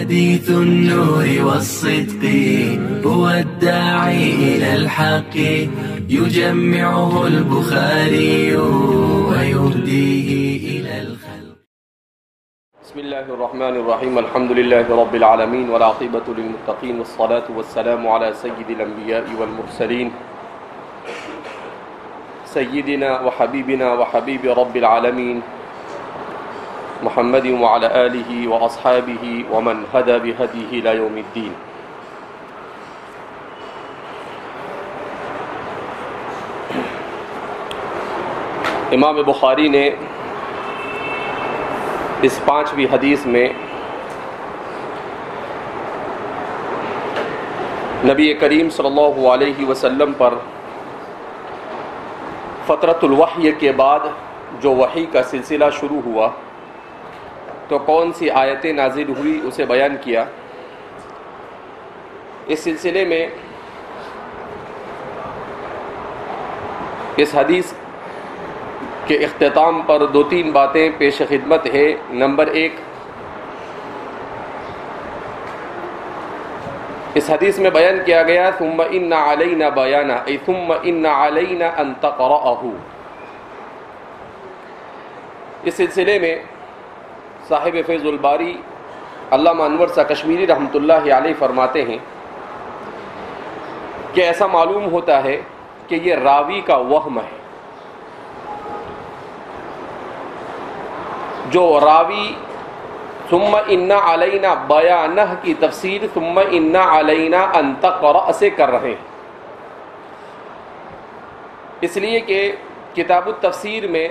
حديث النور والصدق هو الداعي إلى الحق يجمعه البخاري ويهديه إلى الخلق. بسم الله الرحمن الرحيم. الحمد لله رب العالمين والعاقبة للمتقين والصلاة والسلام على سيد الأنبياء والمرسلين سيدنا وحبيبنا وحبيب رب العالمين محمد وعلى آله وأصحابه ومن هدى بهديه إلى يوم الدين. امام بخاری نے اس 5ویں حدیث میں نبی کریم صلی اللہ علیہ وسلم پر فترۃ الوحی کے بعد جو وحی کا سلسلہ شروع ہوا تو کون سی آیتیں نازل ہوئی اسے بیان کیا. اس سلسلے میں اس حدیث کے اختتام پر 2-3 باتیں پیش خدمت ہے. نمبر 1، اس حدیث میں بیان کیا گیا ثم ان علینا بیانہ، ای ثم ان علینا ان تقرأہ. اس سلسلے میں صاحب فیض الباری علامہ انور شاہ کشمیری رحمۃ اللہ علیہ فرماتے ہیں کہ ایسا معلوم ہوتا ہے کہ یہ راوی کا وہم ہے. جو راوی ثم ان علینا بیانہ کی تفسیر ثم ان علینا ان تقرأ سے کر رہے ہیں، اس لیے کہ کتاب التفسیر میں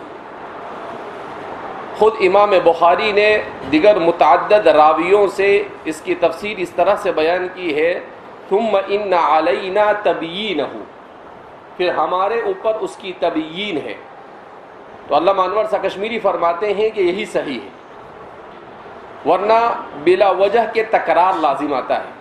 خود امام بخاری نے دیگر متعدد راویوں سے اس کی تفسیر اس طرح سے بیان کی ہے ثم ان علینا تبیینہ، پھر ہمارے اوپر اس کی تبیین ہے. تو علامہ انور شاہ کشمیری فرماتے ہیں کہ یہی صحیح ہے، ورنہ بلا وجہ کے تکرار لازم آتا ہے.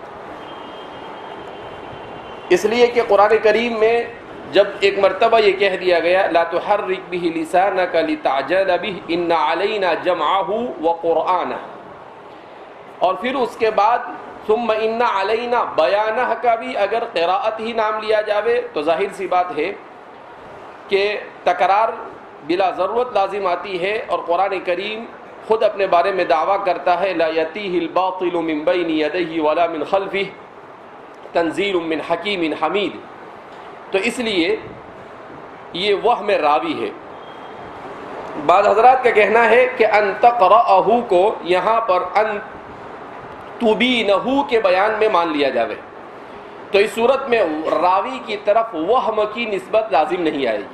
اس لیے کہ قرآن کریم میں جب ایک مرتبہ یہ کہہ دیا گیا لا تحرک به لسانک لتعجل به ان علینا جمعہ وقرآنہ، اور پھر اس کے بعد ثم ان علینا بیانہ کا بھی اگر قراءت ہی نام لیا جاوے تو ظاہر سی بات ہے کہ تکرار بلا ضرورت لازم آتی ہے. اور قرآن کریم خود اپنے بارے میں دعویٰ کرتا ہے لا یأتیہ الباطل من بین یدیہ ولا من خلفہ تنزیل من حکیم حمید. تو اس لیے یہ وہم راوی ہے. بعض حضرات کا کہنا ہے کہ ان تقرأہ کو یہاں پر ان تبینہ کے بیان میں مان لیا جاوے تو اس صورت میں راوی کی طرف وہم کی نسبت لازم نہیں آئے گی.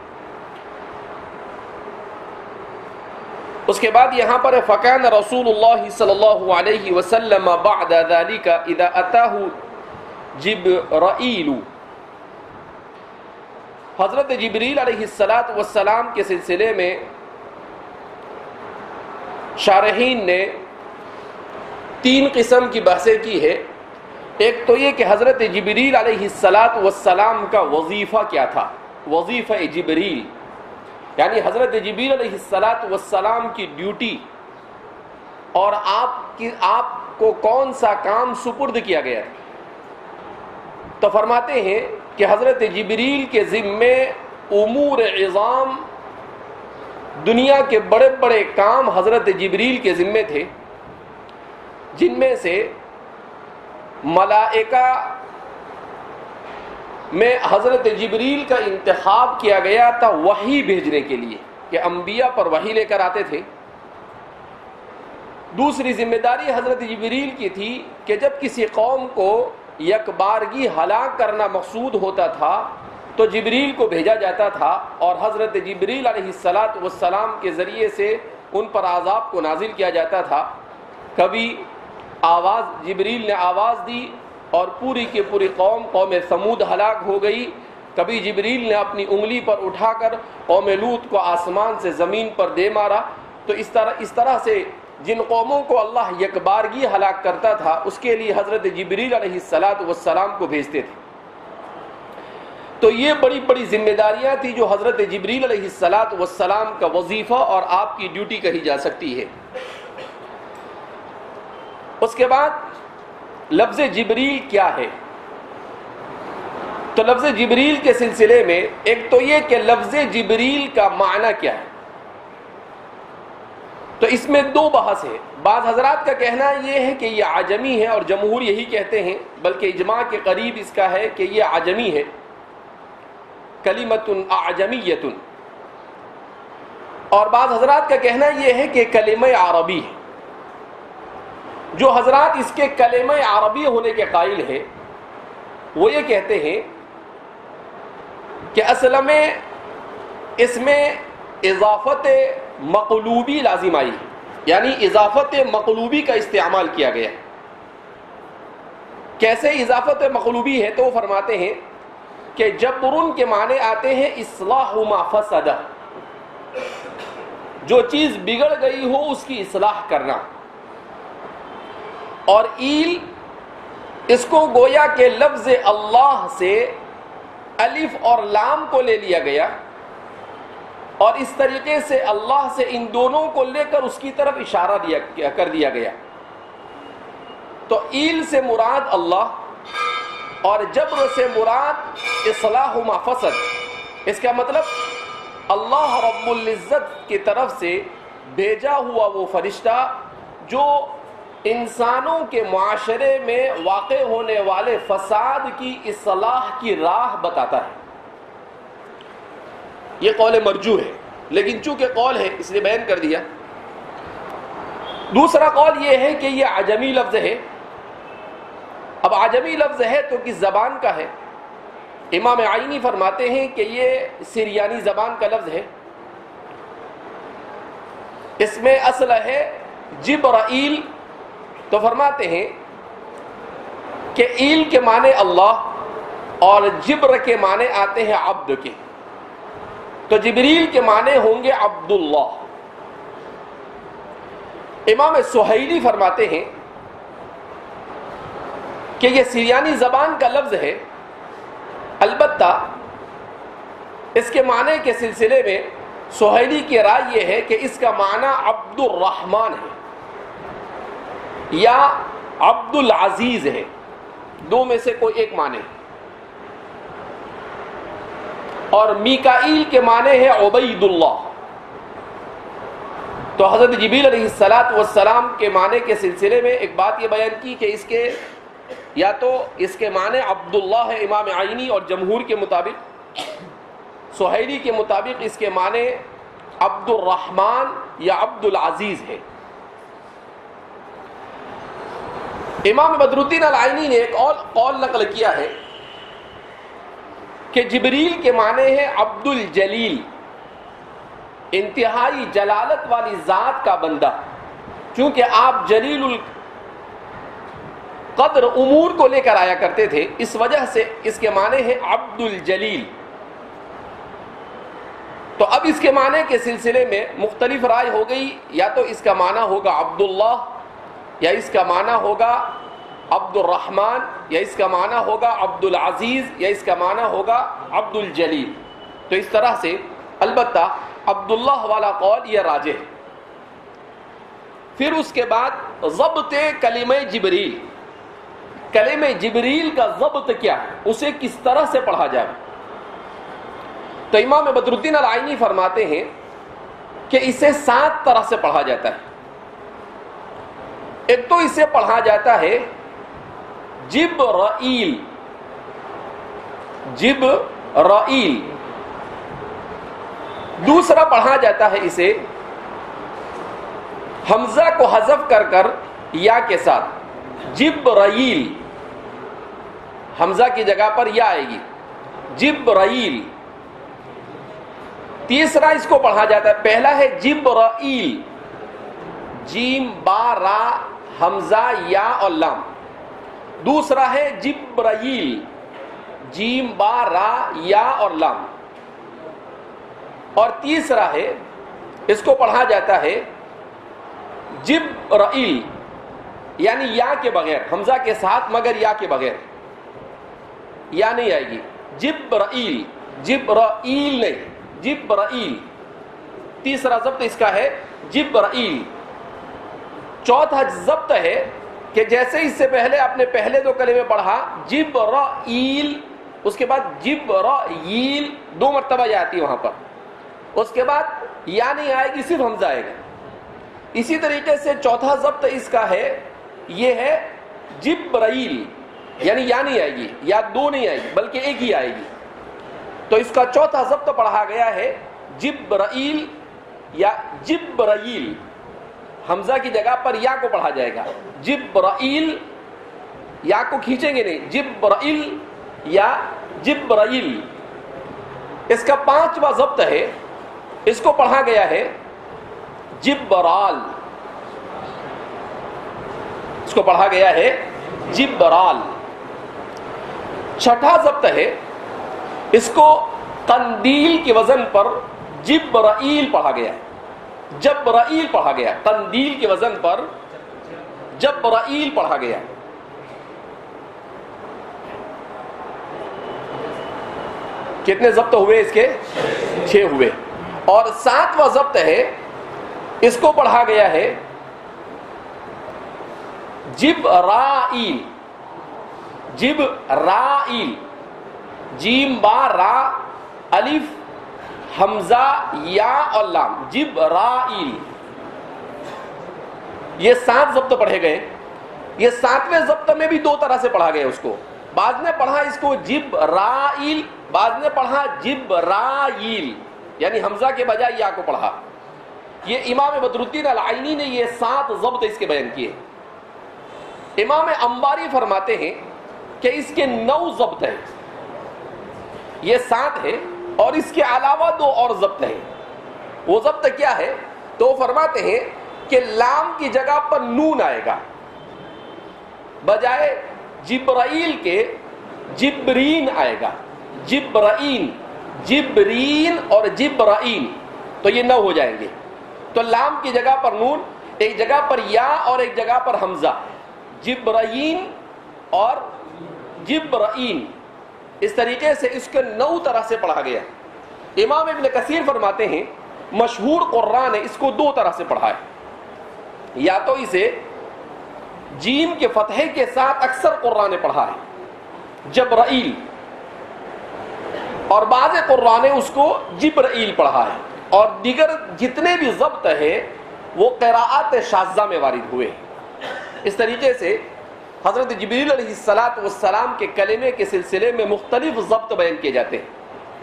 اس کے بعد یہاں پر فکان رسول اللہ صلی اللہ علیہ وسلم بعد ذلك اذا اتاه جبرائیل، حضرت جبریل علیہ السلام کے سلسلے میں شارحین نے 3 قسم کی بحثیں کی ہے. ایک تو یہ کہ حضرت جبریل علیہ السلام کا وظیفہ کیا تھا، وظیفہ جبریل یعنی حضرت جبریل علیہ السلام کی ڈیوٹی، اور آپ کو کون سا کام سپرد کیا گیا ہے. تو فرماتے ہیں کہ حضرت جبریل کے ذمے امور عظام، دنیا کے بڑے بڑے کام حضرت جبریل کے ذمے تھے، جن میں سے ملائکہ میں حضرت جبریل کا انتخاب کیا گیا تھا وحی بھیجنے کے لیے کہ انبیاء پر وحی لے کر آتے تھے. دوسری ذمہ داری حضرت جبریل کی تھی کہ جب کسی قوم کو یکبارگی ہلاک کرنا مقصود ہوتا تھا تو جبریل کو بھیجا جاتا تھا، اور حضرت جبریل علیہ السلام کے ذریعے سے ان پر عذاب کو نازل کیا جاتا تھا. کبھی جبریل نے آواز دی اور پوری کی پوری قوم ثمود ہلاک ہو گئی. کبھی جبریل نے اپنی انگلی پر اٹھا کر قوم لوط کو آسمان سے زمین پر دے مارا. تو اس طرح سے جن قوموں کو اللہ یکبارگی ہلاک کرتا تھا اس کے لیے حضرت جبریل علیہ السلام کو بھیجتے تھے. تو یہ بڑی بڑی ذمہ داریاں تھیں جو حضرت جبریل علیہ السلام کا وظیفہ اور آپ کی ڈیوٹی کہی جا سکتی ہے. اس کے بعد لفظ جبریل کیا ہے؟ تو لفظ جبریل کے سلسلے میں ایک تو یہ کہ لفظ جبریل کا معنی کیا ہے، تو اس میں دو بحث ہے۔ بعض حضرات کا کہنا یہ ہے کہ یہ عجمی ہے، اور جمہور یہی کہتے ہیں، بلکہ اجماع کے قریب اس کا ہے کہ یہ عجمی ہے، کلمۃ اعجمیۃ، اور بعض حضرات کا کہنا یہ ہے کہ کلمہ عربی ہے۔ جو حضرات اس کے کلمہ عربی ہونے کے قائل ہیں وہ یہ کہتے ہیں کہ اصل میں اس میں اضافت مقلوبی لازم آئی ہے، یعنی اضافت مقلوبی کا استعمال کیا گیا ہے۔ کیسے اضافت مقلوبی ہے؟ تو وہ فرماتے ہیں کہ جبرن کے معنی آتے ہیں اصلاح ما فسد، جو چیز بگڑ گئی ہو اس کی اصلاح کرنا، اور ایل اس کو گویا کہ لفظ اللہ سے الف اور لام کو لے لیا گیا، اور اس طریقے سے اللہ سے ان دونوں کو لے کر اس کی طرف اشارہ کر دیا گیا۔ تو ایل سے مراد اللہ اور جبر سے مراد اصلاح ما فسد۔ اس کا مطلب اللہ رب العزت کی طرف سے بھیجا ہوا وہ فرشتہ جو انسانوں کے معاشرے میں واقع ہونے والے فساد کی اصلاح کی راہ بتاتا ہے۔ یہ قول مرجوح ہے، لیکن چونکہ قول ہے اس لیے بیان کر دیا۔ دوسرا قول یہ ہے کہ یہ عجمی لفظ ہے۔ اب عجمی لفظ ہے تو کس زبان کا ہے؟ امام عینی فرماتے ہیں کہ یہ سریانی زبان کا لفظ ہے۔ اس میں اصل ہے جبرائیل، تو فرماتے ہیں کہ ایل کے معنی اللہ اور جبر کے معنی آتے ہیں عبد کے، تو جبریل کے معنی ہوں گے عبداللہ۔ امام سہیلی فرماتے ہیں کہ یہ سریانی زبان کا لفظ ہے، البتہ اس کے معنی کے سلسلے میں سہیلی کی رائے یہ ہے کہ اس کا معنی عبد الرحمن ہے یا عبد العزیز ہے، دو میں سے کوئی ایک معنی، اور میکائیل کے معنی ہے عبید اللہ۔ تو حضرت جبریل علیہ السلام کے معنی کے سلسلے میں ایک بات یہ بیان کی کہ اس کے یا تو اس کے معنی عبداللہ ہے امام عینی اور جمہور کے مطابق، سہیلی کے مطابق اس کے معنی عبد الرحمن یا عبد العزیز ہے۔ امام بدر الدین العینی نے ایک اور قول نقل کیا ہے کہ جبریل کے معنی ہے عبد الجلیل، انتہائی جلالت والی ذات کا بندہ، چونکہ آپ جلیل القدر امور کو لے کر آیا کرتے تھے، اس وجہ سے اس کے معنی ہے عبد الجلیل۔ تو اب اس کے معنی کے سلسلے میں مختلف رائے ہو گئی، یا تو اس کا معنی ہوگا عبداللہ، یا اس کا معنی ہوگا عبد الرحمن، یا اس کا معنی ہوگا عبد العزیز، یا اس کا معنی ہوگا عبد الجلیل۔ تو اس طرح سے البتہ عبداللہ والا قول یہ راجح ہے۔ پھر اس کے بعد ضبط کلمہ جبریل، کلمہ جبریل کا ضبط کیا ہے، اسے کس طرح سے پڑھا جائے؟ تو امام بدر الدین العینی فرماتے ہیں کہ اسے 7 طرح سے پڑھا جاتا ہے۔ ایک تو اسے پڑھا جاتا ہے جبرائیل، جبرائیل۔ دوسرا پڑھا جاتا ہے اسے حمزہ کو حذف کر کر یا کے ساتھ جبرائیل، حمزہ کی جگہ پر یا آئے گی، جبرائیل۔ تیسرا اس کو پڑھا جاتا ہے، پہلا ہے جبرائیل، جیم با را حمزہ یا اور لام۔ دوسرا ہے جبرائیل، جیم با را یا اور لام۔ اور تیسرا ہے اس کو پڑھا جاتا ہے جبرائیل، یعنی یا کے بغیر، حمزہ کے ساتھ مگر یا کے بغیر، یا نہیں آئے گی، جبرائیل، جبرائیل نہیں، جبرائیل۔ تیسرا ضبط اس کا ہے جبرائیل۔ چوتھا ضبط ہے کہ جیسے اس سے پہلے آپ نے پہلے دو کلمے پڑھا جبرائیل، اس کے بعد جبرائیل 2 مرتبہ یہ آتی ہے وہاں پر، اس کے بعد یا نہیں آئے گی، صرف حمزہ آئے گا. اسی طریقے سے چوتھا ضبط اس کا ہے، یہ ہے جبرائیل، یعنی یا نہیں آئے گی، یا 2 نہیں آئے گی بلکہ ایک ہی آئے گی. تو اس کا چوتھا ضبط پڑھا گیا ہے جبرائیل یا جبرائیل، حمزہ کی جگہ پر یا کو پڑھا جائے گا. جبرائیل، یا کو کھینچیں گے نہیں، جبرائیل یا جبرائیل. اس کا 5واں ضبط ہے، اس کو پڑھا گیا ہے جبرال، اس کو پڑھا گیا ہے جبرال. 6واں ضبط ہے، اس کو قندیل کے وزن پر جبرائیل پڑھا گیا ہے، جبرائیل پڑھا گیا، قندیل کے وزن پر جبرائیل پڑھا گیا. کتنے ضبط ہوئے اس کے؟ 6 ہوئے. اور 7واں ضبط ہے، اس کو پڑھا گیا ہے جبرائیل، جبرائیل، جیم با را الف حمزہ یا اور لام، جبرائیل. یہ 7 ضبط پڑھے گئے. یہ 7ویں ضبط میں بھی 2 طرح سے پڑھا گیا اس کو. بعض نے پڑھا اس کو جبرائیل، بعض نے پڑھا جبرائیل، یعنی حمزہ کے بجائے یا کو پڑھا. یہ امام بدر الدین العینی نے یہ 7 ضبط اس کے بیان کیے. امام انباری فرماتے ہیں کہ اس کے 9 ضبط ہیں، یہ 7 ہے اور اس کے علاوہ 2 اور ضبط ہیں. وہ ضبط کیا ہے؟ تو فرماتے ہیں کہ لام کی جگہ پر نون آئے گا، بجائے جبرائیل کے جبرین آئے گا. جبرائیل، جبرین اور جبرائیل، تو یہ 9 ہو جائیں گے. تو لام کی جگہ پر نون، ایک جگہ پر یا اور ایک جگہ پر حمزہ، جبرائیل اور جبرائیل. اس طریقے سے اس کے 9 طرح سے پڑھا گیا. امام ابن کثیر فرماتے ہیں مشہور قراء نے اس کو 2 طرح سے پڑھا ہے. یا تو اسے جیم کے فتحے کے ساتھ اکثر قراء نے پڑھا ہے جبرائیل، اور بعض قراء نے اس کو جبرائیل پڑھا ہے. اور دیگر جتنے بھی ضبط ہیں وہ قراءات شاذہ میں وارد ہوئے. اس طریقے سے حضرت جبریل علیہ السلام کے کلمے کے سلسلے میں مختلف ضبط بیان کیے جاتے ہیں.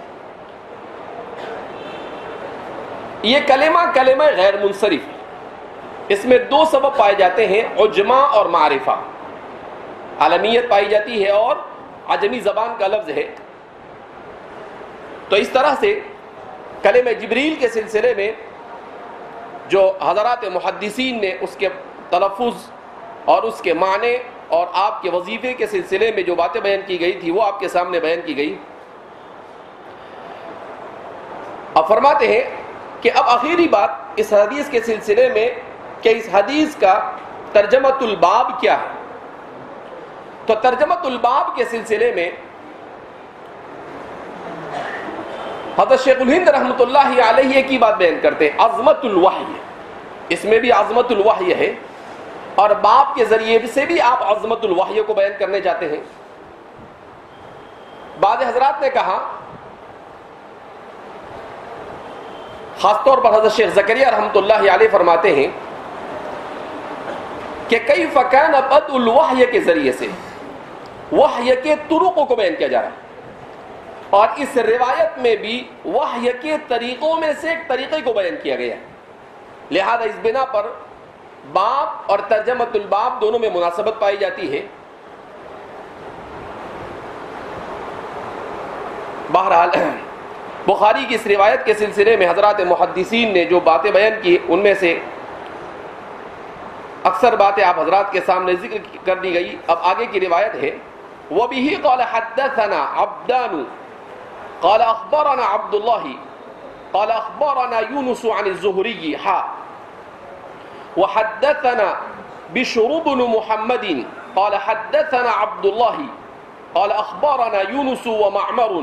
یہ کلمہ غیر منصرف، اس میں 2 سبب پائے جاتے ہیں، عجمہ اور معرفہ. عالمیت پائی جاتی ہے اور عجمی زبان کا لفظ ہے. تو اس طرح سے کلمہ جبریل کے سلسلے میں جو حضرات محدثین نے اس کے تلفظ اور اس کے معنی اور آپ کے وظیفے کے سلسلے میں جو باتیں بیان کی گئی تھی وہ آپ کے سامنے بیان کی گئی. اب فرماتے ہیں کہ اب آخری بات اس حدیث کے سلسلے میں کہ اس حدیث کا ترجمۃ الباب کیا ہے. تو ترجمۃ الباب کے سلسلے میں حضرت شیخ الہند رحمۃ اللہ علیہ کی بات بیان کرتے ہیں، عظمت الوحی. اس میں بھی عظمت الوحی ہے اور باب کے ذریعے سے بھی آپ عظمت الوحی کو بیان کرنے چاہتے ہیں. بعض حضرات نے کہا، خاص طور پر حضرت شیخ زکریا رحمۃ اللہ علیہ فرماتے ہیں کہ کیف کان بدء الوحی کے ذریعے سے وحی کے طرق کو بیان کیا جا رہا ہے، اور اس روایت میں بھی وحی کے طریقوں میں سے ایک طریقے کو بیان کیا گیا. لہذا اس بنا پر باب اور ترجمۃ الباب دونوں میں مناسبت پائی جاتی ہے. بہرحال بخاری کی اس روایت کے سلسلے میں حضرات محدثین نے جو باتیں بیان کی ان میں سے اکثر باتیں آپ حضرات کے سامنے ذکر کر دی گئی. اب آگے کی روایت ہے، وَبِهِ قَالَ حَدَّثَنَا عَبْدَانُ قال اخبرنا عبد الله قال اخبرنا يونس عن الزهري وحدثنا بشر بن محمد قال حدثنا عبد الله قال اخبرنا يونس ومعمر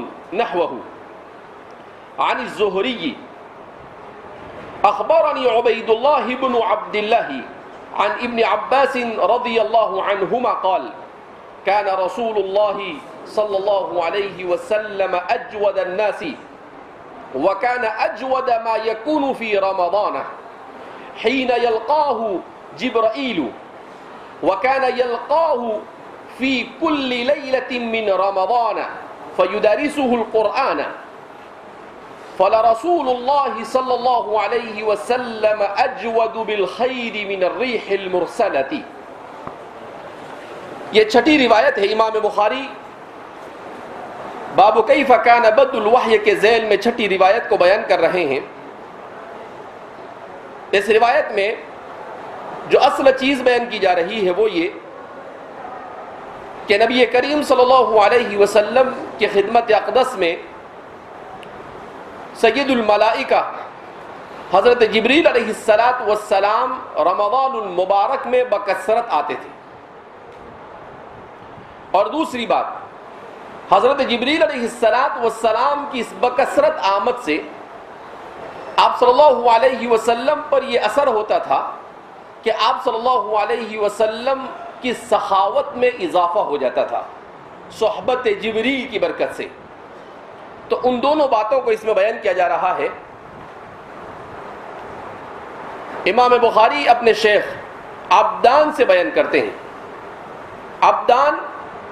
نحوه عن الزهري اخبرني عبيد الله بن عبد الله عن ابن عباس رضی اللہ عنہما قال كان رسول الله صلى الله عليه وسلم أجود الناس وكان أجود ما يكون في رمضان حين يلقاه جبرائيل وكان يلقاه في كل ليلة من رمضان فيدارسه القرآن فلرسول الله صلى الله عليه وسلم أجود بالخير من الريح المرسلة. یہ چھٹی روایت ہے امام بخاری باب کیف کان بدء الوحی کے ذیل میں چھٹی روایت کو بیان کر رہے ہیں. اس روایت میں جو اصل چیز بیان کی جا رہی ہے وہ یہ کہ نبی کریم صلی اللہ علیہ وسلم کی خدمت اقدس میں سید الملائکہ حضرت جبریل علیہ السلام رمضان المبارک میں بکثرت آتے تھے. اور دوسری بات، حضرت جبریل علیہ السلام کی اس بکثرت آمد سے آپ صلی اللہ علیہ وسلم پر یہ اثر ہوتا تھا کہ آپ صلی اللہ علیہ وسلم کی سخاوت میں اضافہ ہو جاتا تھا صحبت جبریل کی برکت سے. تو ان دونوں باتوں کو اس میں بیان کیا جا رہا ہے. امام بخاری اپنے شیخ عبدان سے بیان کرتے ہیں. عبدان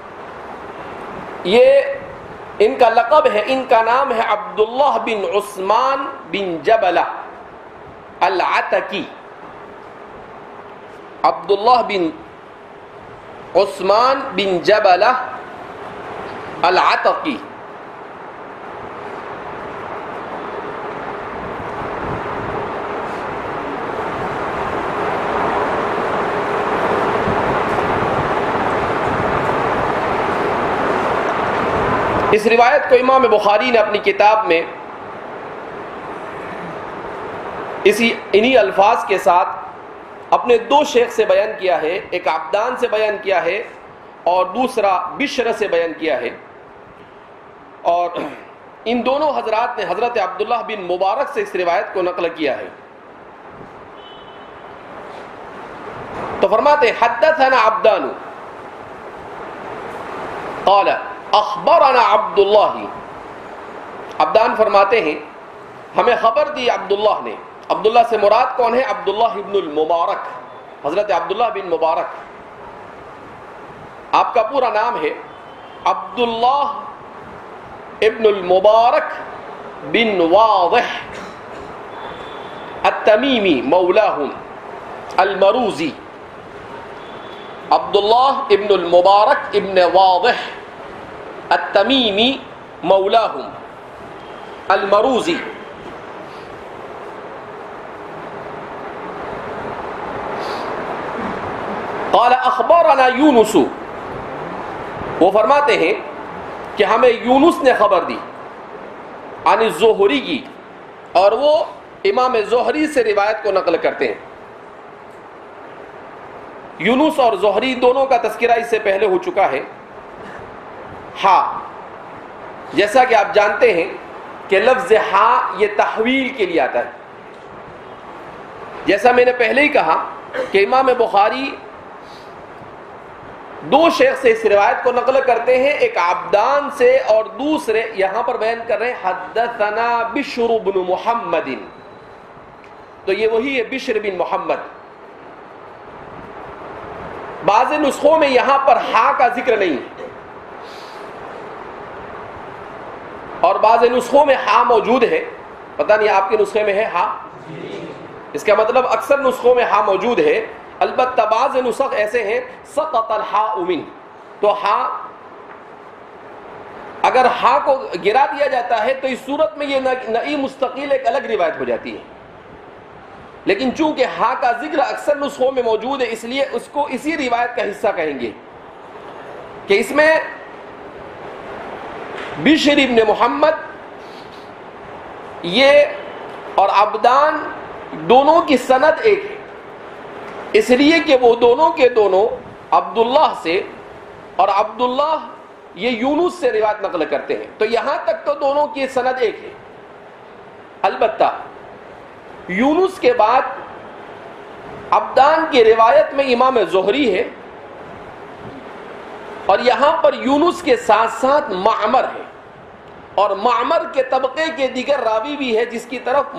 یہ ان کا لقب ہے، ان کا نام ہے عبداللہ بن عثمان بن جبلہ العتکی. عبداللہ بن عثمان بن جبلہ العتکی. اس روایت کو امام بخاری نے اپنی کتاب میں انہی الفاظ کے ساتھ اپنے دو شیخ سے بیان کیا ہے. ایک عبدان سے بیان کیا ہے اور دوسرا بشر سے بیان کیا ہے. اور ان دونوں حضرات نے حضرت عبداللہ بن مبارک سے اس روایت کو نقل کیا ہے. تو فرماتے حدثنا عبدان قال اخبرنا عبداللہ. عبدان فرماتے ہیں ہمیں خبر دی عبداللہ نے. عبداللہ سے مراد کون ہے؟ عبداللہ ابن المبارک، حضرت عبداللہ بن مبارک. آپ کا پورا نام ہے عبداللہ ابن المبارک بن واضح التمیمی مولاہم المروزی. عبداللہ ابن المبارک ابن واضح التمیمی مولاہم المروزی. قال اخبرنا یونس، وہ فرماتے ہیں کہ ہمیں یونس نے خبر دی عن الزہری کی، اور وہ امام زہری سے روایت کو نقل کرتے ہیں. یونس اور زہری دونوں کا تذکرہ اس سے پہلے ہو چکا ہے. ہاں، جیسا کہ آپ جانتے ہیں کہ لفظ ہاں یہ تحویل کے لیے آتا ہے. جیسا میں نے پہلے ہی کہا کہ امام بخاری دو شیخ سے اس روایت کو نقل کرتے ہیں، ایک عبدان سے اور دوسرے یہاں پر بیان کر رہے ہیں حدثنا بشر بن محمد. تو یہ وہی ہے بشر بن محمد. بعض نسخوں میں یہاں پر ہاں کا ذکر نہیں اور بعض نسخوں میں ہاں موجود ہے. پتہ نہیں آپ کے نسخے میں ہے ہاں؟ اس کا مطلب اکثر نسخوں میں ہاں موجود ہے. البتہ بعض نسخ ایسے ہیں سقط الحاء من، تو ہاں اگر ہاں کو گرا دیا جاتا ہے تو اس صورت میں یہ نئی مستقل ایک الگ روایت ہو جاتی ہے. لیکن چونکہ ہاں کا ذکر اکثر نسخوں میں موجود ہے اس لیے اس کو اسی روایت کا حصہ کہیں گے کہ اس میں بشر ابن محمد یہ اور عبدان دونوں کی سند ایک ہے، اس لیے کہ وہ دونوں کے دونوں عبداللہ سے اور عبداللہ یہ یونس سے روایت نقل کرتے ہیں. تو یہاں تک تو دونوں کی سند ایک ہے. البتہ یونس کے بعد عبدان کی روایت میں امام زہری ہے، اور یہاں پر یونس کے ساتھ ساتھ معمر ہے، اور معمر کے طبقے کے دیگر راوی بھی ہے جس کی طرف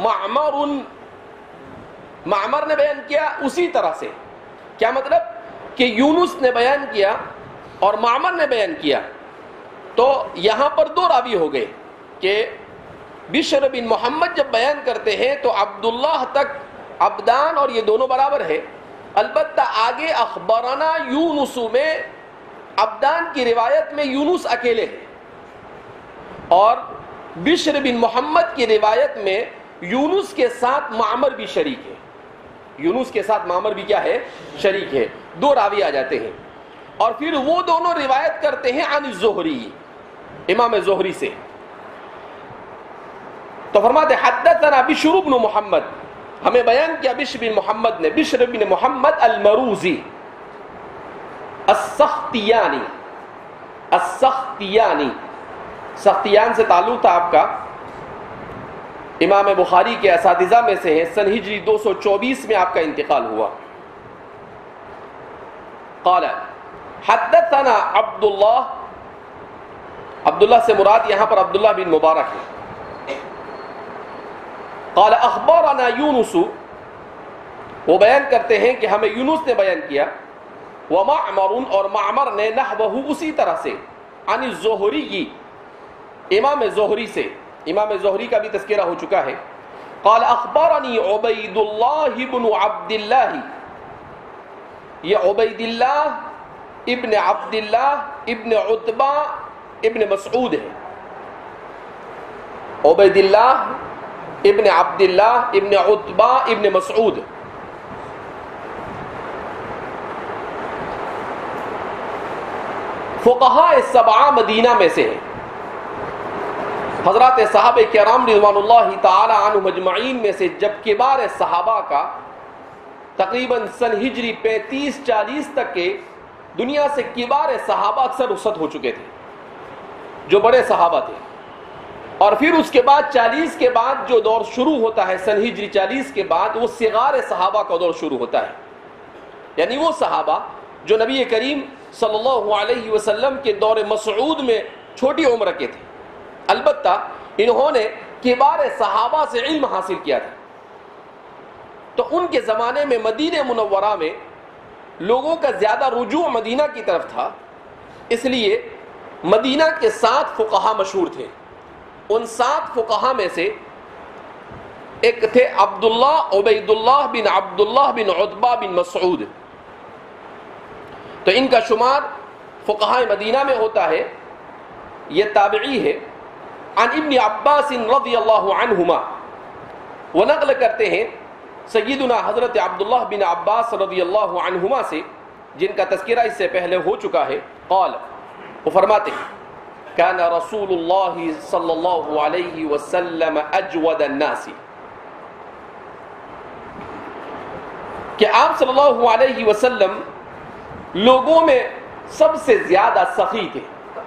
معمر نے بیان کیا اسی طرح سے. کیا مطلب کہ یونس نے بیان کیا اور معمر نے بیان کیا، تو یہاں پر دو راوی ہو گئے کہ بشر بن محمد جب بیان کرتے ہیں تو عبداللہ تک عبدان اور یہ دونوں برابر ہے. البتہ آگے اخبرنا یونس میں عبدان کی روایت میں یونس اکیلے ہیں، اور بشر بن محمد کی روایت میں یونس کے ساتھ معمر بھی شریک ہے. یونس کے ساتھ معمر بھی کیا ہے؟ شریک ہے. دو راوی آ جاتے ہیں، اور پھر وہ دونوں روایت کرتے ہیں عن الزہری، امام زہری سے. تو فرماتے حدثنا بشر بن محمد، ہمیں بیان کیا بشر بن محمد نے، بشر بن محمد المروزی السختیانی. سختیان سے تعلق تھا آپ کا، امام بخاری کے اساتذہ میں سے ہیں. سن ہجری 224 میں آپ کا انتقال ہوا. قال حدثنا عبداللہ سے مراد یہاں پر عبداللہ بن مبارک ہے. قال اخبرنا یونس، وہ بیان کرتے ہیں کہ ہمیں یونس نے بیان کیا، ومعمر، اور معمر نے نحوہ اسی طرح سے، عن الزہری، امام زہری سے. امام زہری کا بھی تذکرہ ہو چکا ہے. قال اخبرنی عبید اللہ بن عبد اللہ، یہ عبید اللہ ابن عبد اللہ ابن عتبہ ابن مسعود ہے. عبید اللہ ابن عبد اللہ ابن عتبہ ابن مسعود. فقہاء سبعہ مدینہ میں سے ہیں. حضرات صحابہ کرام رضوان اللہ تعالی عنہم اجمعین میں سے جب کبار صحابہ کا تقریباً سن ہجری 35-40 تک کے دنیا سے کبار صحابہ اکثر رخصت ہو چکے تھے، جو بڑے صحابہ تھے. اور پھر اس کے بعد 40 کے بعد جو دور شروع ہوتا ہے، سن ہجری 40 کے بعد، وہ صغار صحابہ کا دور شروع ہوتا ہے. یعنی وہ صحابہ جو نبی کریم صلی اللہ علیہ وسلم کے دور مسعود میں چھوٹی عمر کے تھے، البتہ انہوں نے کبار صحابہ سے علم حاصل کیا تھا. تو ان کے زمانے میں مدینہ منورہ میں لوگوں کا زیادہ رجوع مدینہ کی طرف تھا، اس لیے مدینہ کے 7 فقہا مشہور تھے. ان 7 فقہا میں سے ایک تھے عبداللہ عبید اللہ بن عبداللہ بن عتبہ بن مسعود. تو ان کا شمار فقہاء مدینہ میں ہوتا ہے. یہ تابعی ہے. عن ابن عباس رضی اللہ عنہما، وہ نقل کرتے ہیں سیدنا حضرت عبداللہ بن عباس رضی اللہ عنہما سے، جن کا تذکرہ اس سے پہلے ہو چکا ہے. قال، وہ فرماتے ہیں کان رسول اللہ صلی اللہ علیہ وسلم اجود الناس، کہ آپ صلی اللہ علیہ وسلم لوگوں میں سب سے زیادہ سخی تھے.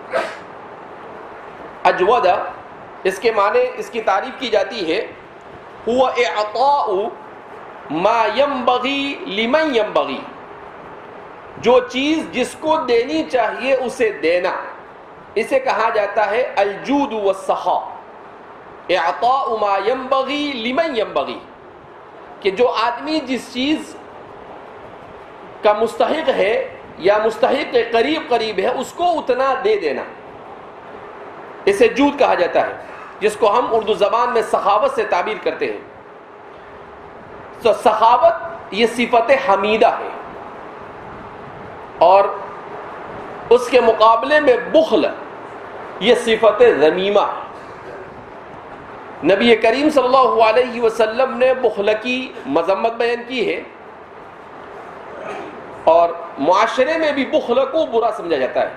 اجود، اس کے معنی، اس کی تعریف کی جاتی ہے هو اعطاء ما ينبغي لمن ينبغي، جو چیز جس کو دینی چاہیے اسے دینا، اسے کہا جاتا ہے الجود والسخاء. اعطاء ما ينبغي لمن ينبغي، کہ جو آدمی جس چیز کا مستحق ہے یا مستحق کے قریب ہے اس کو اتنا دے دینا، اسے جود کہا جاتا ہے، جس کو ہم اردو زبان میں سخاوت سے تعبیر کرتے ہیں. تو سخاوت یہ صفت حمیدہ ہے، اور اس کے مقابلے میں بخل یہ صفت ذمیمہ ہے. نبی کریم صلی اللہ علیہ وسلم نے بخل کی مذمت بیان کی ہے، اور معاشرے میں بھی بخل کو برا سمجھا جاتا ہے.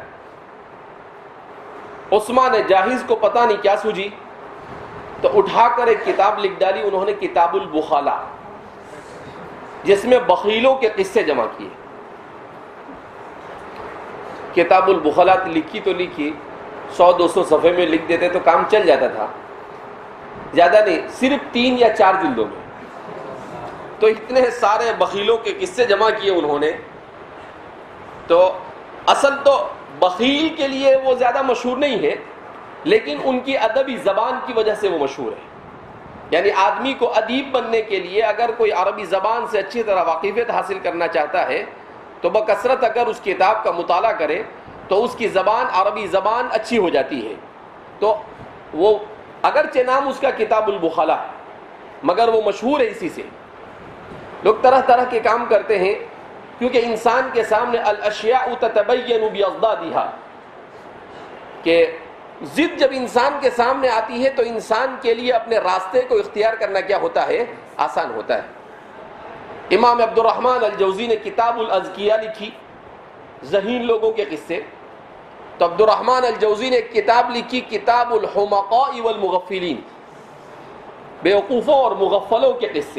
عثمان جاہز کو پتہ نہیں کیا سوجی، تو اٹھا کر ایک کتاب لکھ ڈالی انہوں نے، کتاب البخلا، جس میں بخیلوں کے قصے جمع کیے. کتاب البخلا لکھی تو لکھی، 100-200 صفحے میں لکھ دیتے تو کام چل جاتا تھا، زیادہ نہیں، صرف 3 یا 4 جلدوں میں. تو اتنے سارے بخیلوں کے قصے جمع کیے انہوں نے. تو اصل تو بخیل کے لیے وہ زیادہ مشہور نہیں ہے، لیکن ان کی ادبی زبان کی وجہ سے وہ مشہور ہے. یعنی آدمی کو ادیب بننے کے لیے اگر کوئی عربی زبان سے اچھی طرح واقفیت حاصل کرنا چاہتا ہے تو بکثرت اگر اس کتاب کا مطالعہ کرے تو اس کی زبان عربی زبان اچھی ہو جاتی ہے. تو وہ اگرچہ نام اس کا کتاب البخلا ہے مگر وہ مشہور ہے اسی سے. لوگ طرح طرح کے کام کرتے ہیں کیونکہ انسان کے سامنے الاشیاء تتبین باضدادها، کہ ضد جب انسان کے سامنے آتی ہے تو انسان کے لیے اپنے راستے کو اختیار کرنا کیا ہوتا ہے؟ آسان ہوتا ہے. امام عبد الرحمن الجوزی نے کتاب الاذکیہ لکھی، ذہین لوگوں کے قصے. تو عبد الرحمن الجوزی نے ایک کتاب لکھی کتاب الحمقاء والمغفلین، بیوقوفوں اور مغفلوں کے قصے.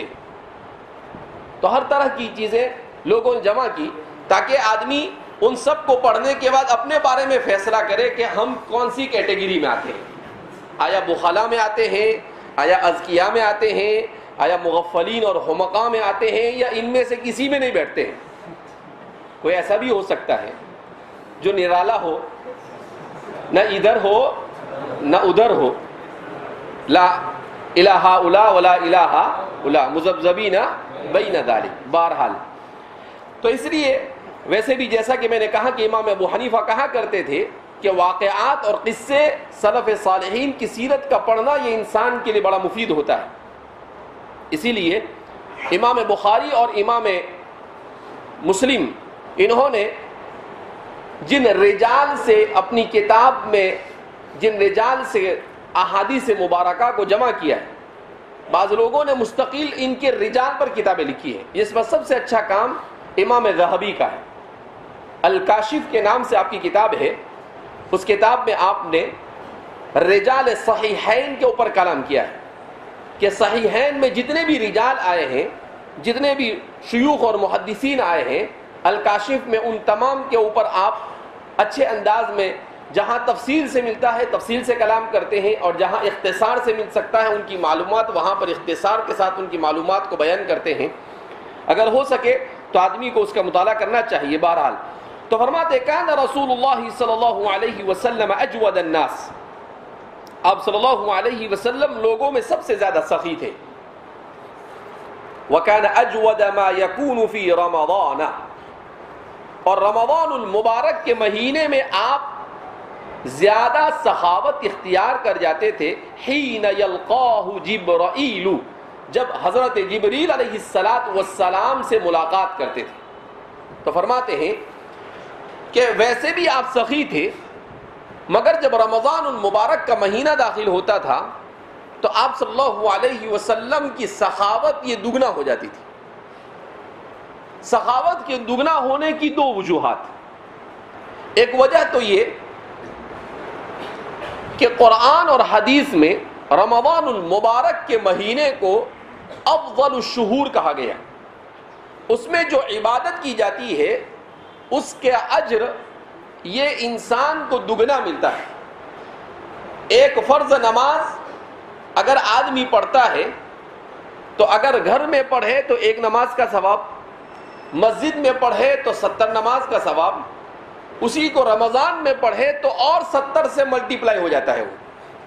تو ہر طرح کی چیزیں لوگوں نے جمع کی تاکہ آدمی ان سب کو پڑھنے کے بعد اپنے بارے میں فیصلہ کرے کہ ہم کون سی کیٹیگری میں آتے ہیں. آیا بخلا میں آتے ہیں، آیا اذکیاء میں آتے ہیں، آیا مغفلین اور حمقاء میں آتے ہیں، یا ان میں سے کسی میں نہیں بیٹھتے ہیں. کوئی ایسا بھی ہو سکتا ہے جو نرالا ہو، نہ ادھر ہو نہ ادھر ہو، لا الہ الا ولا الہ الا، مذبذبین بین ذلک. بہرحال تو اس لیے ویسے بھی جیسا کہ میں نے کہا کہ امام ابو حنیفہ کہا کرتے تھے کہ واقعات اور قصے سلف صالحین کی سیرت کا پڑھنا یہ انسان کے لیے بڑا مفید ہوتا ہے. اسی لیے امام بخاری اور امام مسلم انہوں نے جن رجال سے اپنی کتاب میں جن رجال سے احادیث مبارکہ کو جمع کیا ہے، بعض لوگوں نے مستقل ان کے رجال پر کتابیں لکھی ہیں. اس پر سب سے اچھا کام امام ذہبی کا ہے. الکاشف کے نام سے آپ کی کتاب ہے. اس کتاب میں آپ نے رجال صحیحین کے اوپر کلام کیا ہے کہ صحیحین میں جتنے بھی رجال آئے ہیں، جتنے بھی شیوخ اور محدثین آئے ہیں، الکاشف میں ان تمام کے اوپر آپ اچھے انداز میں جہاں تفصیل سے ملتا ہے تفصیل سے کلام کرتے ہیں، اور جہاں اختصار سے مل سکتا ہے ان کی معلومات وہاں پر اختصار کے ساتھ ان کی معلومات کو بیان کرتے ہیں. اگر ہو سکے تو آدمی کو اس کا مطالعہ کرنا چاہیے. بہرحال تو فرماتے کان رسول اللہ صلی اللہ علیہ وسلم اجود الناس، آپ صلی اللہ علیہ وسلم لوگوں میں سب سے زیادہ سخی تھے. وکان اجود ما یکون فی رمضان، اور رمضان المبارک کے مہینے میں آپ زیادہ سخاوت اختیار کر جاتے تھے. حین یلقاہ جبرائیل، جب حضرت جبریل علیہ السلام سے ملاقات کرتے تھے. تو فرماتے ہیں کہ ویسے بھی آپ سخی تھے مگر جب رمضان المبارک کا مہینہ داخل ہوتا تھا تو آپ صلی اللہ علیہ وسلم کی سخاوت یہ دگنا ہو جاتی تھی. سخاوت کے دگنا ہونے کی دو وجوہات. ایک وجہ تو یہ کہ قرآن اور حدیث میں رمضان المبارک کے مہینے کو افضل الشہور کہا گیا. اس میں جو عبادت کی جاتی ہے اس کے اجر یہ انسان کو دگنا ملتا ہے. ایک فرض نماز اگر آدمی پڑھتا ہے تو اگر گھر میں پڑھے تو ایک نماز کا ثواب، مسجد میں پڑھے تو 70 نماز کا ثواب، اسی کو رمضان میں پڑھے تو اور 70 سے ملٹیپلائی ہو جاتا ہے. وہ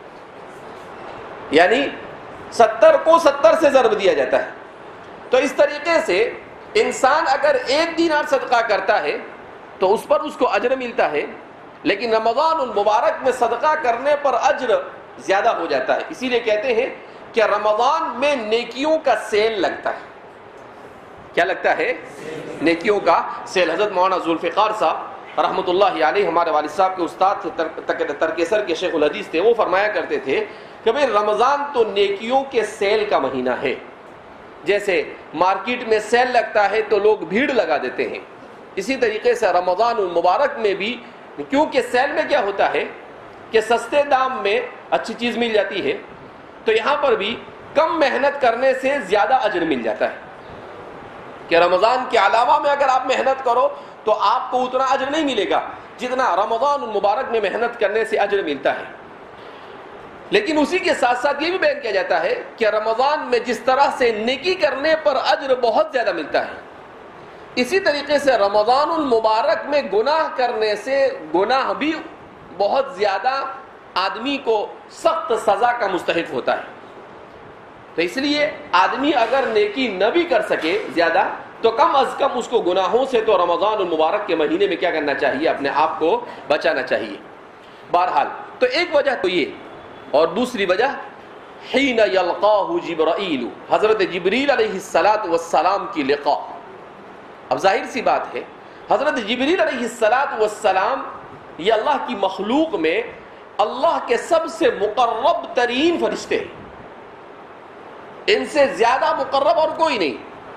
یعنی 70 کو 70 سے ضرب دیا جاتا ہے. تو اس طریقے سے انسان اگر 1 دینار صدقہ کرتا ہے تو اس پر اس کو اجر ملتا ہے، لیکن رمضان المبارک میں صدقہ کرنے پر اجر زیادہ ہو جاتا ہے. اسی لیے کہتے ہیں کہ رمضان میں نیکیوں کا سیل لگتا ہے. کیا لگتا ہے؟ نیکیوں کا سیل. حضرت مولانا ذوالفقار صاحب رحمۃ اللہ علیہ ہمارے والد صاحب کے استاد ترکیسر کے شیخ الحدیث تھے. وہ فرمایا کرتے تھے کہ بھئی رمضان تو نیکیوں کے سیل کا مہینہ ہے. جیسے مارکیٹ میں سیل لگتا ہے تو لوگ بھیڑ لگا دیتے ہیں، اسی طریقے سے رمضان المبارک میں بھی، کیونکہ سیل میں کیا ہوتا ہے کہ سستے دام میں اچھی چیز مل جاتی ہے، تو یہاں پر بھی کم محنت کرنے سے زیادہ اجر مل جاتا ہے. کہ رمضان کے علاوہ میں اگر آپ محنت کرو تو آپ کو اتنا اجر نہیں ملے گا جتنا رمضان المبارک میں محنت کرنے سے اجر ملتا ہے. لیکن اسی کے ساتھ ساتھ یہ بھی بیان کیا جاتا ہے کہ رمضان میں جس طرح سے نیکی کرنے پر اجر بہت زیادہ ملتا ہے، اسی طریقے سے رمضان المبارک میں گناہ کرنے سے گناہ بھی بہت زیادہ آدمی کو سخت سزا کا مستحق ہوتا ہے۔ تو اس لیے آدمی اگر نیکی نہ بھی کر سکے زیادہ تو کم از کم اس کو گناہوں سے تو رمضان المبارک کے مہینے میں کیا کرنا چاہیے، اپنے آپ کو بچانا چاہیے۔ بہرحال تو ایک وجہ تو یہ، اور دوسری وجہ حین یلقاہ جبرائیل، حضرت جبریل علیہ السلام کی لقاء۔ اب ظاہر سی بات ہے حضرت جبریل علیہ السلام یہ اللہ کی مخلوق میں اللہ کے سب سے مقرب ترین فرشتے ہیں، ان سے زیادہ مقرب اور کوئی نہیں۔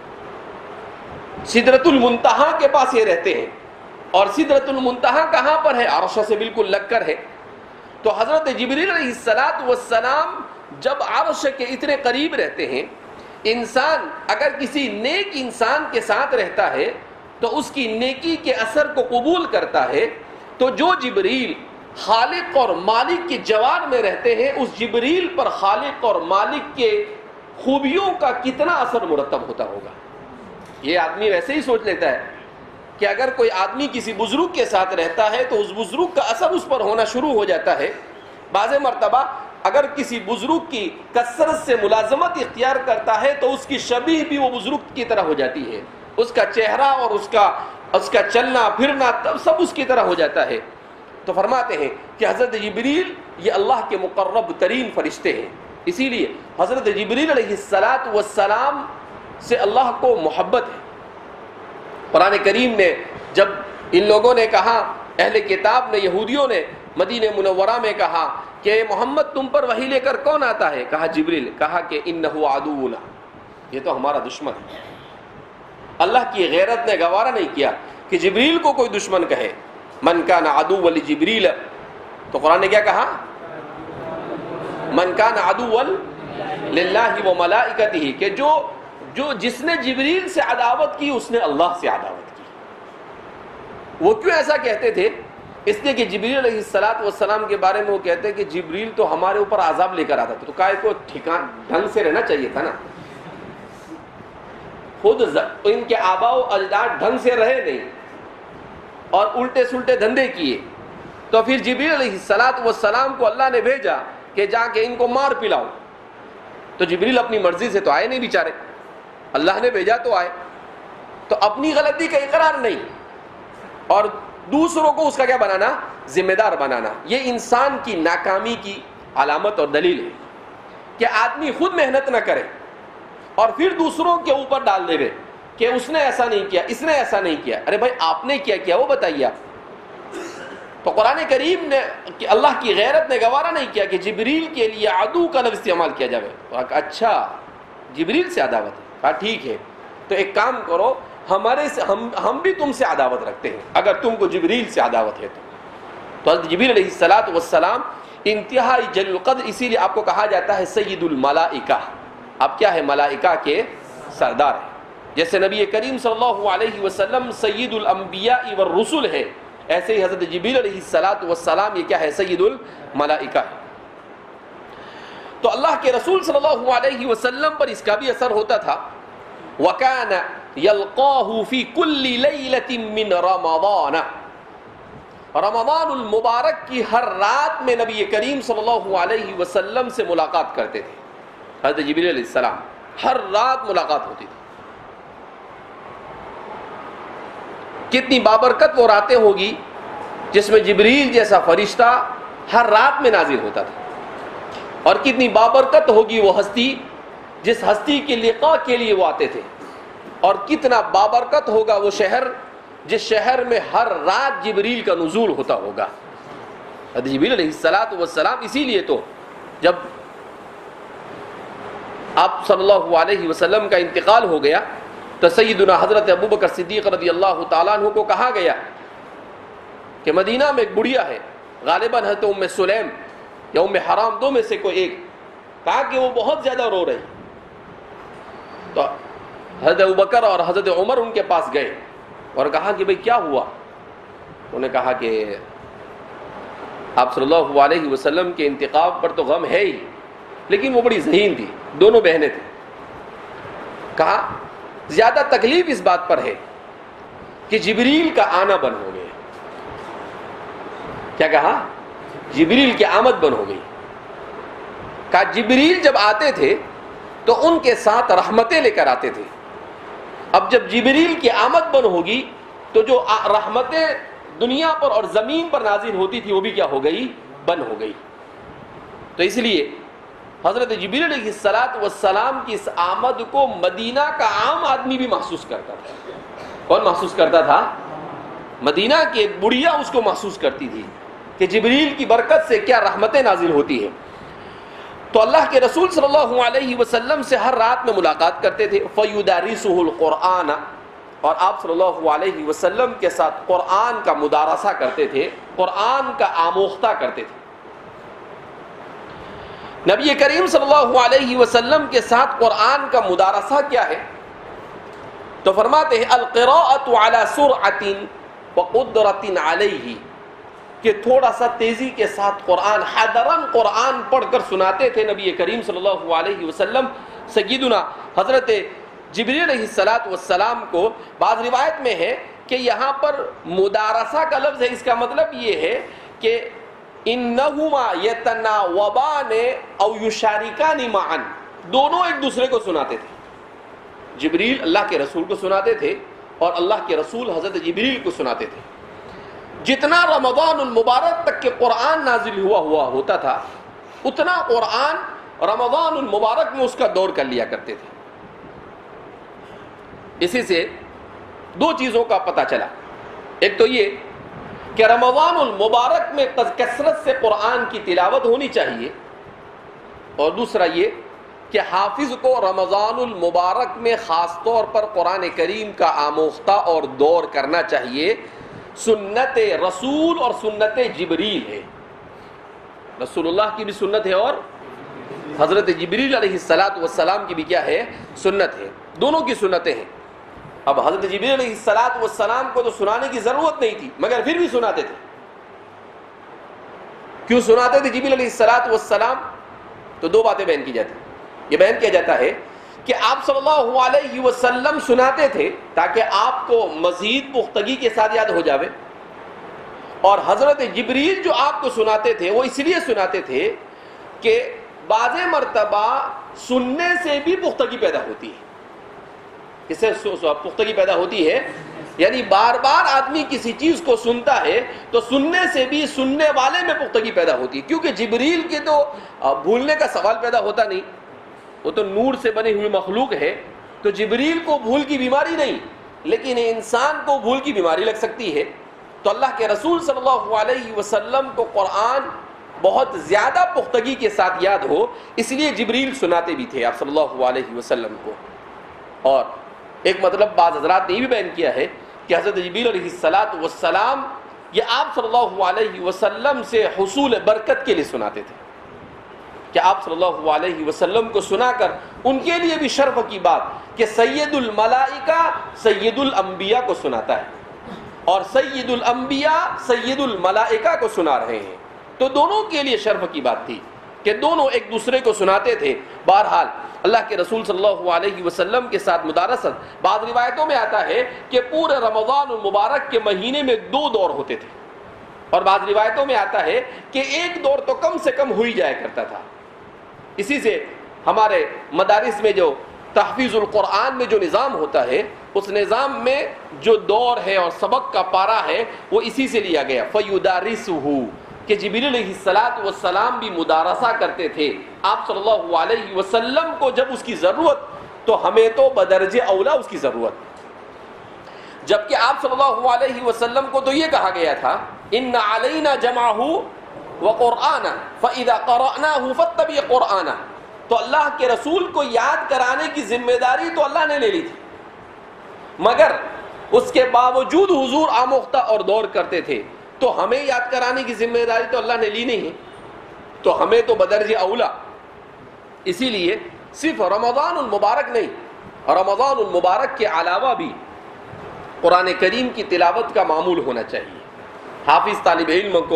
سدرۃ المنتہا کے پاس یہ رہتے ہیں، اور سدرۃ المنتہا کہاں پر ہے؟ عرش سے بالکل لگ کر ہے۔ تو حضرت جبریل علیہ السلام جب عرش کے اتنے قریب رہتے ہیں، انسان اگر کسی نیک انسان کے ساتھ رہتا ہے تو اس کی نیکی کے اثر کو قبول کرتا ہے، تو جو جبریل خالق اور مالک کے جوار میں رہتے ہیں، اس جبریل پر خالق اور مالک کے خوبیوں کا کتنا اثر مرتب ہوتا ہوگا۔ یہ آدمی ویسے ہی سوچ لیتا ہے کہ اگر کوئی آدمی کسی بزرگ کے ساتھ رہتا ہے تو اس بزرگ کا اثر اس پر ہونا شروع ہو جاتا ہے۔ بعض مرتبہ اگر کسی بزرگ کی کثرت سے ملازمت اختیار کرتا ہے تو اس کی شبیہ بھی وہ بزرگ کی طرح ہو جاتی ہے، اس کا چہرہ اور اس کا چلنا پھرنا سب اس کی طرح ہو جاتا ہے۔ تو فرماتے ہیں کہ حضرت جبریل یہ اللہ کے مقرب ترین فرشتے ہیں، اسی لیے حضرت جبریل علیہ السلام سے اللہ کو محبت ہے۔ قرآن کریم میں جب ان لوگوں نے کہا، اہل کتاب نے، یہودیوں نے مدینہ منورہ میں کہا کہ محمد تم پر وحی لے کر کون آتا ہے؟ کہا جبریل، کہا کہ انہ عدونا، یہ تو ہمارا دشمن ہے۔ اللہ کی غیرت نے گوارا نہیں کیا کہ جبریل کو کوئی دشمن کہے۔ من کان عدوا لجبریل، تو قرآن نے کیا کہا؟ من کان عدوا للہ وملائکتہ، کہ جو جس نے جبریل سے عداوت کی اس نے اللہ سے عداوت کی۔ وہ کیوں ایسا کہتے تھے؟ اس لیے کہ جبریل علیہ السلام کے بارے میں وہ کہتے ہیں کہ جبریل تو ہمارے اوپر عذاب لے کر آتا تھا، تو کائے کو ٹھکان ڈھنگ سے رہنا چاہیے تھا نا۔ خود ان کے آباء و اجداد ڈھنگ سے رہے نہیں اور الٹے سلٹے دھندے کیے، تو پھر جبریل علیہ السلام کو اللہ نے بھیجا کہ جا کے ان کو مار پلاؤ۔ تو جبریل اپنی مرضی سے تو آئے نہیں بیچارے، اللہ نے بھیجا تو آئے، تو اپنی غلطی کا اقرار نہیں اور دوسروں کو اس کا کیا بنانا؟ ذمہ دار بنانا۔ یہ انسان کی ناکامی کی علامت اور دلیل ہے کہ آدمی خود محنت نہ کرے اور پھر دوسروں کے اوپر ڈال دے کہ اس نے ایسا نہیں کیا، اس نے ایسا نہیں کیا۔ ارے بھائی آپ نے کیا کیا وہ بتائیے آپ۔ تو قرآن کریم نے، کہ اللہ کی غیرت نے گوارا نہیں کیا کہ جبریل کے لیے عدو کا لفظ استعمال کیا جائے۔ اچھا جبریل سے عداوت ہے، کہا ٹھیک ہے، تو ایک کام کرو، ہم بھی تم سے عداوت رکھتے ہیں اگر تم کو جبریل سے عداوت ہے تو حضرت جبریل علیہ السلام انتہائی جلیل القدر، اسی لیے آپ کو کہا جاتا ہے سید الملائکہ۔ آپ کیا ہے؟ ملائکہ کے سردار ہیں۔ جیسے نبی کریم صلی اللہ علیہ وسلم سید الانبیاء والرسل ہے، ایسے ہی حضرت جبریل علیہ السلام یہ کیا ہے؟ سید الملائکہ ہے۔ تو اللہ کے رسول صلی اللہ علیہ وسلم پر اس کا بھی اثر ہوتا تھا۔ وَكَانَ يَلْقَاهُ فِي كُلِّ لَيْلَةٍ مِّن رَمَضَانَ، رمضان المبارک کی ہر رات میں نبی کریم صلی اللہ علیہ وسلم سے ملاقات کرتے تھے۔ حضرت جبریل علیہ السلام ہر رات ملاقات ہوتی تھی۔ کتنی بابرکت وہ راتیں ہوگی جس میں جبریل جیسا فرشتہ ہر رات میں نازل ہوتا تھا، اور کتنی بابرکت ہوگی وہ ہستی جس ہستی کے لقاء کے لیے وہ آتے تھے، اور کتنا بابرکت ہوگا وہ شہر جس شہر میں ہر رات جبریل کا نزول ہوتا ہوگا۔ حضرت جبریل علیہ السلام اسی لیے تو جب آپ صلی اللہ علیہ وسلم کا انتقال ہو گیا تو سیدنا حضرت ابوبکر صدیق رضی اللہ تعالیٰ عنہ کو کہا گیا کہ مدینہ میں ایک بڑھیا ہے، غالباً حضرت ام سلیم یا ام حرام دو میں سے کوئی ایک، کہا کہ وہ بہت زیادہ رو رہی۔ تو حضرت ابوبکر اور حضرت عمر ان کے پاس گئے اور کہا کہ بھئی کیا ہوا؟ انہوں نے کہا کہ آپ صلی اللہ علیہ وسلم کے انتقال پر تو غم ہے ہی، لیکن وہ بڑی ذہین تھی، دونوں بہنیں تھیں. کہا زیادہ تکلیف اس بات پر ہے کہ جبریل کا آنا بند ہو گیا. کیا کہا؟ جبریل کی آمد بند ہو گئی. کہا جبریل جب آتے تھے تو ان کے ساتھ رحمتیں لے کر آتے تھے. اب جب جبریل کی آمد بند ہوگی تو جو رحمتیں دنیا پر اور زمین پر نازل ہوتی تھی وہ بھی کیا ہو گئی؟ بند ہو گئی. تو اس لیے حضرت جبریل علیہ السلام کی اس آمد کو مدینہ کا عام آدمی بھی محسوس کرتا تھا. کون محسوس کرتا تھا؟ مدینہ کی ایک بڑھیا اس کو محسوس کرتی تھی کہ جبریل کی برکت سے کیا رحمتیں نازل ہوتی ہیں. تو اللہ کے رسول صلی اللہ علیہ وسلم سے ہر رات میں ملاقات کرتے تھے. فَيُدَارِسُهُ الْقُرْآنَ، اور آپ صلی اللہ علیہ وسلم کے ساتھ قرآن کا مدارسہ کرتے تھے، قرآن کا آموختہ کرتے تھے. نبی کریم صلی اللہ علیہ وسلم کے ساتھ قرآن کا مدارسہ کیا ہے؟ تو فرماتے ہیں القراءۃ علی سرعۃ وقدرۃ علیہ، کہ تھوڑا سا تیزی کے ساتھ قرآن، حدراً قرآن پڑھ کر سناتے تھے نبی کریم صلی اللہ علیہ وسلم. سیدنا حضرت جبریل علیہ السلام کو بعض روایت میں ہے کہ یہاں پر مدارسہ کا لفظ ہے، اس کا مطلب یہ ہے کہ انہما یتناوبان او یشارکان معا، دونوں ایک دوسرے کو سناتے تھے. جبریل اللہ کے رسول کو سناتے تھے اور اللہ کے رسول حضرت جبریل کو سناتے تھے. جتنا رمضان المبارک تک کہ قرآن نازل ہوا ہوتا تھا، اتنا قرآن رمضان المبارک میں اس کا دور کر لیا کرتے تھے. اسی سے دو چیزوں کا پتہ چلا. ایک تو یہ کہ رمضان المبارک میں کثرت سے قرآن کی تلاوت ہونی چاہیے، اور دوسرا یہ کہ حافظ کو رمضان المبارک میں خاص طور پر قرآن کریم کا آموختہ اور دور کرنا چاہیے. سنت رسول اور سنت جبریل ہے. رسول اللہ کی بھی سنت ہے اور حضرت جبریل علیہ السلام کی بھی کیا ہے؟ سنت ہے. دونوں کی سنتیں ہیں. اب حضرت جبریل علیہ السلام کو تو سنانے کی ضرورت نہیں تھی، مگر پھر بھی سناتے تھے. کیوں سناتے تھے جبریل علیہ السلام؟ تو دو باتیں بیان کی جاتی ہیں. یہ بیان کیا جاتا ہے کہ آپ صلی اللہ علیہ وسلم سناتے تھے تاکہ آپ کو مزید پختگی کے ساتھ یاد ہو جاوے، اور حضرت جبریل جو آپ کو سناتے تھے وہ اس لیے سناتے تھے کہ بعض مرتبہ سننے سے بھی پختگی پیدا ہوتی ہے. اس سے پختگی پیدا ہوتی ہے، یعنی بار بار آدمی کسی چیز کو سنتا ہے تو سننے سے بھی سننے والے میں پختگی پیدا ہوتی ہے. کیونکہ جبریل کے تو بھولنے کا سوال پیدا ہوتا نہیں، وہ تو نور سے بنی ہوئی مخلوق ہے، تو جبریل کو بھول کی بیماری نہیں، لیکن انسان کو بھول کی بیماری لگ سکتی ہے. تو اللہ کے رسول صلی اللہ علیہ وسلم کو قرآن بہت زیادہ پختگی کے ساتھ یاد ہو، اس لیے جبریل سناتے بھی تھے آپ صلی اللہ علیہ وسلم کو. اور ایک مطلب بعض حضرات نے یہ بھی بیان کیا ہے کہ حضرت جبریل علیہ السلام یہ آپ صلی اللہ علیہ وسلم سے حصول برکت کے لیے سناتے تھے، کہ آپ صلی اللہ علیہ وسلم کو سنا کر ان کے لیے بھی شرف کی بات کہ سید الملائکہ سید الانبیاء کو سناتا ہے، اور سید الانبیاء سید الملائکہ کو سنا رہے ہیں. تو دونوں کے لیے شرف کی بات تھی کہ دونوں ایک دوسرے کو سناتے تھے. بہرحال اللہ کے رسول صلی اللہ علیہ وسلم کے ساتھ مدارست، بعض روایتوں میں آتا ہے کہ پورے رمضان المبارک کے مہینے میں 2 دور ہوتے تھے، اور بعض روایتوں میں آتا ہے کہ ایک دور تو کم سے کم ہو ہی جایا کرتا تھا. اسی سے ہمارے مدارس میں جو تحفیظ القرآن میں جو نظام ہوتا ہے، اس نظام میں جو دور ہے اور سبق کا پارہ ہے وہ اسی سے لیا گیا. فَيُدَارِسُهُ، کہ جبریل علیہ السلام بھی مدارسہ کرتے تھے آپ صلی اللہ علیہ وسلم کو. جب اس کی ضرورت تو ہمیں تو بدرجہ اولا اس کی ضرورت، جبکہ آپ صلی اللہ علیہ وسلم کو تو یہ کہا گیا تھا ان علینا جمعہ وقرآنہ فاذا قرأناہ فاتبع قرآنہ. تو اللہ کے رسول کو یاد کرانے کی ذمہ داری تو اللہ نے لے لی تھی، مگر اس کے باوجود حضور آموختہ اور دور کرتے تھے. تو ہمیں یاد کرانے کی ذمہ داری تو اللہ نے لی نہیں ہے، تو ہمیں تو بدرجہ اولا. اسی لیے صرف رمضان المبارک نہیں، رمضان المبارک کے علاوہ بھی قرآن کریم کی تلاوت کا معمول ہونا چاہیے. حافظ طالب علم کو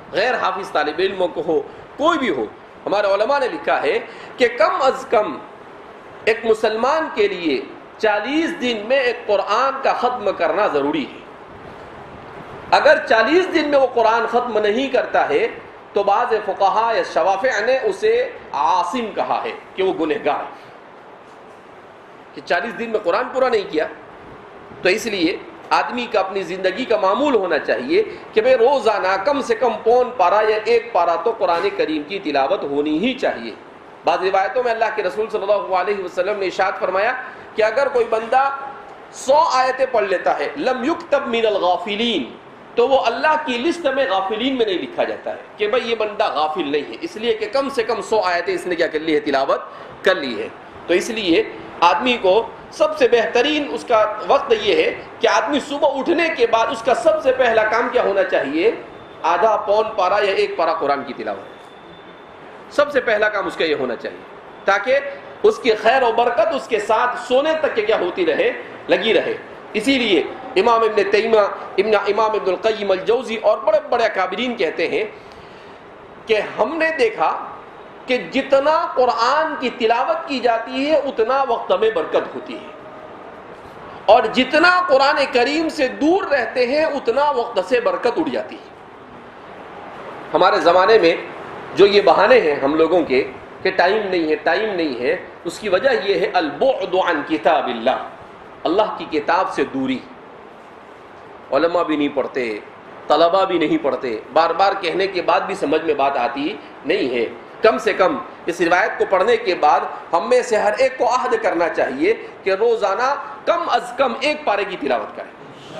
غیر حافظ طالب علموں کو ہو، کوئی بھی ہو، ہمارے علماء نے لکھا ہے کہ کم از کم ایک مسلمان کے لیے 40 دن میں ایک قرآن کا ختم کرنا ضروری ہے۔ اگر 40 دن میں وہ قرآن ختم نہیں کرتا ہے تو بعض فقہاء یا شوافع نے اسے عاصم کہا ہے کہ وہ گنہگار ہے، کہ 40 دن میں قرآن پورا نہیں کیا۔ تو اس لیے آدمی کا اپنی زندگی کا معمول ہونا چاہیے کہ بھئی روزانہ کم سے کم پون پارا یا 1 پارا تو قرآن کریم کی تلاوت ہونی ہی چاہیے۔ بعض روایتوں میں اللہ کے رسول صلی اللہ علیہ وسلم نے ارشاد فرمایا کہ اگر کوئی بندہ 100 آیتیں پڑھ لیتا ہے لم یکتب من الغافلین، تو وہ اللہ کی لسٹ میں غافلین میں نہیں لکھا جاتا ہے کہ بھئی یہ بندہ غافل نہیں ہے، اس لیے کہ کم سے کم 100 آیتیں اس نے کیا کر لی ہے، تلاوت کر لی ہے۔ تو اس لیے آدمی کو سب سے بہترین اس کا وقت یہ ہے کہ آدمی صبح اٹھنے کے بعد اس کا سب سے پہلا کام کیا ہونا چاہیے، آدھا پون پارا یا 1 پارا قرآن کی تلاوت، سب سے پہلا کام اس کا یہ ہونا چاہیے، تاکہ اس کی خیر و برکت اس کے ساتھ سونے تک کے کیا ہوتی رہے، لگی رہے۔ اسی لیے امام ابن تیمیہ، امام ابن القیم الجوزی اور بڑے بڑے اکابرین کہتے ہیں کہ ہم نے دیکھا کہ جتنا قرآن کی تلاوت کی جاتی ہے اتنا وقت میں برکت ہوتی ہے، اور جتنا قرآن کریم سے دور رہتے ہیں اتنا وقت سے برکت اڑ جاتی ہے۔ ہمارے زمانے میں جو یہ بہانے ہیں ہم لوگوں کے کہ ٹائم نہیں ہے، اس کی وجہ یہ ہے البعد عن کتاب اللہ، اللہ کی کتاب سے دوری۔ علماء بھی نہیں پڑھتے، طلباء بھی نہیں پڑھتے، بار بار کہنے کے بعد بھی سمجھ میں بات آتی نہیں ہے۔ کم سے کم اس روایت کو پڑھنے کے بعد ہم میں سے ہر ایک کو عہد کرنا چاہیے کہ روزانہ کم از کم 1 پارے کی تلاوت کریں۔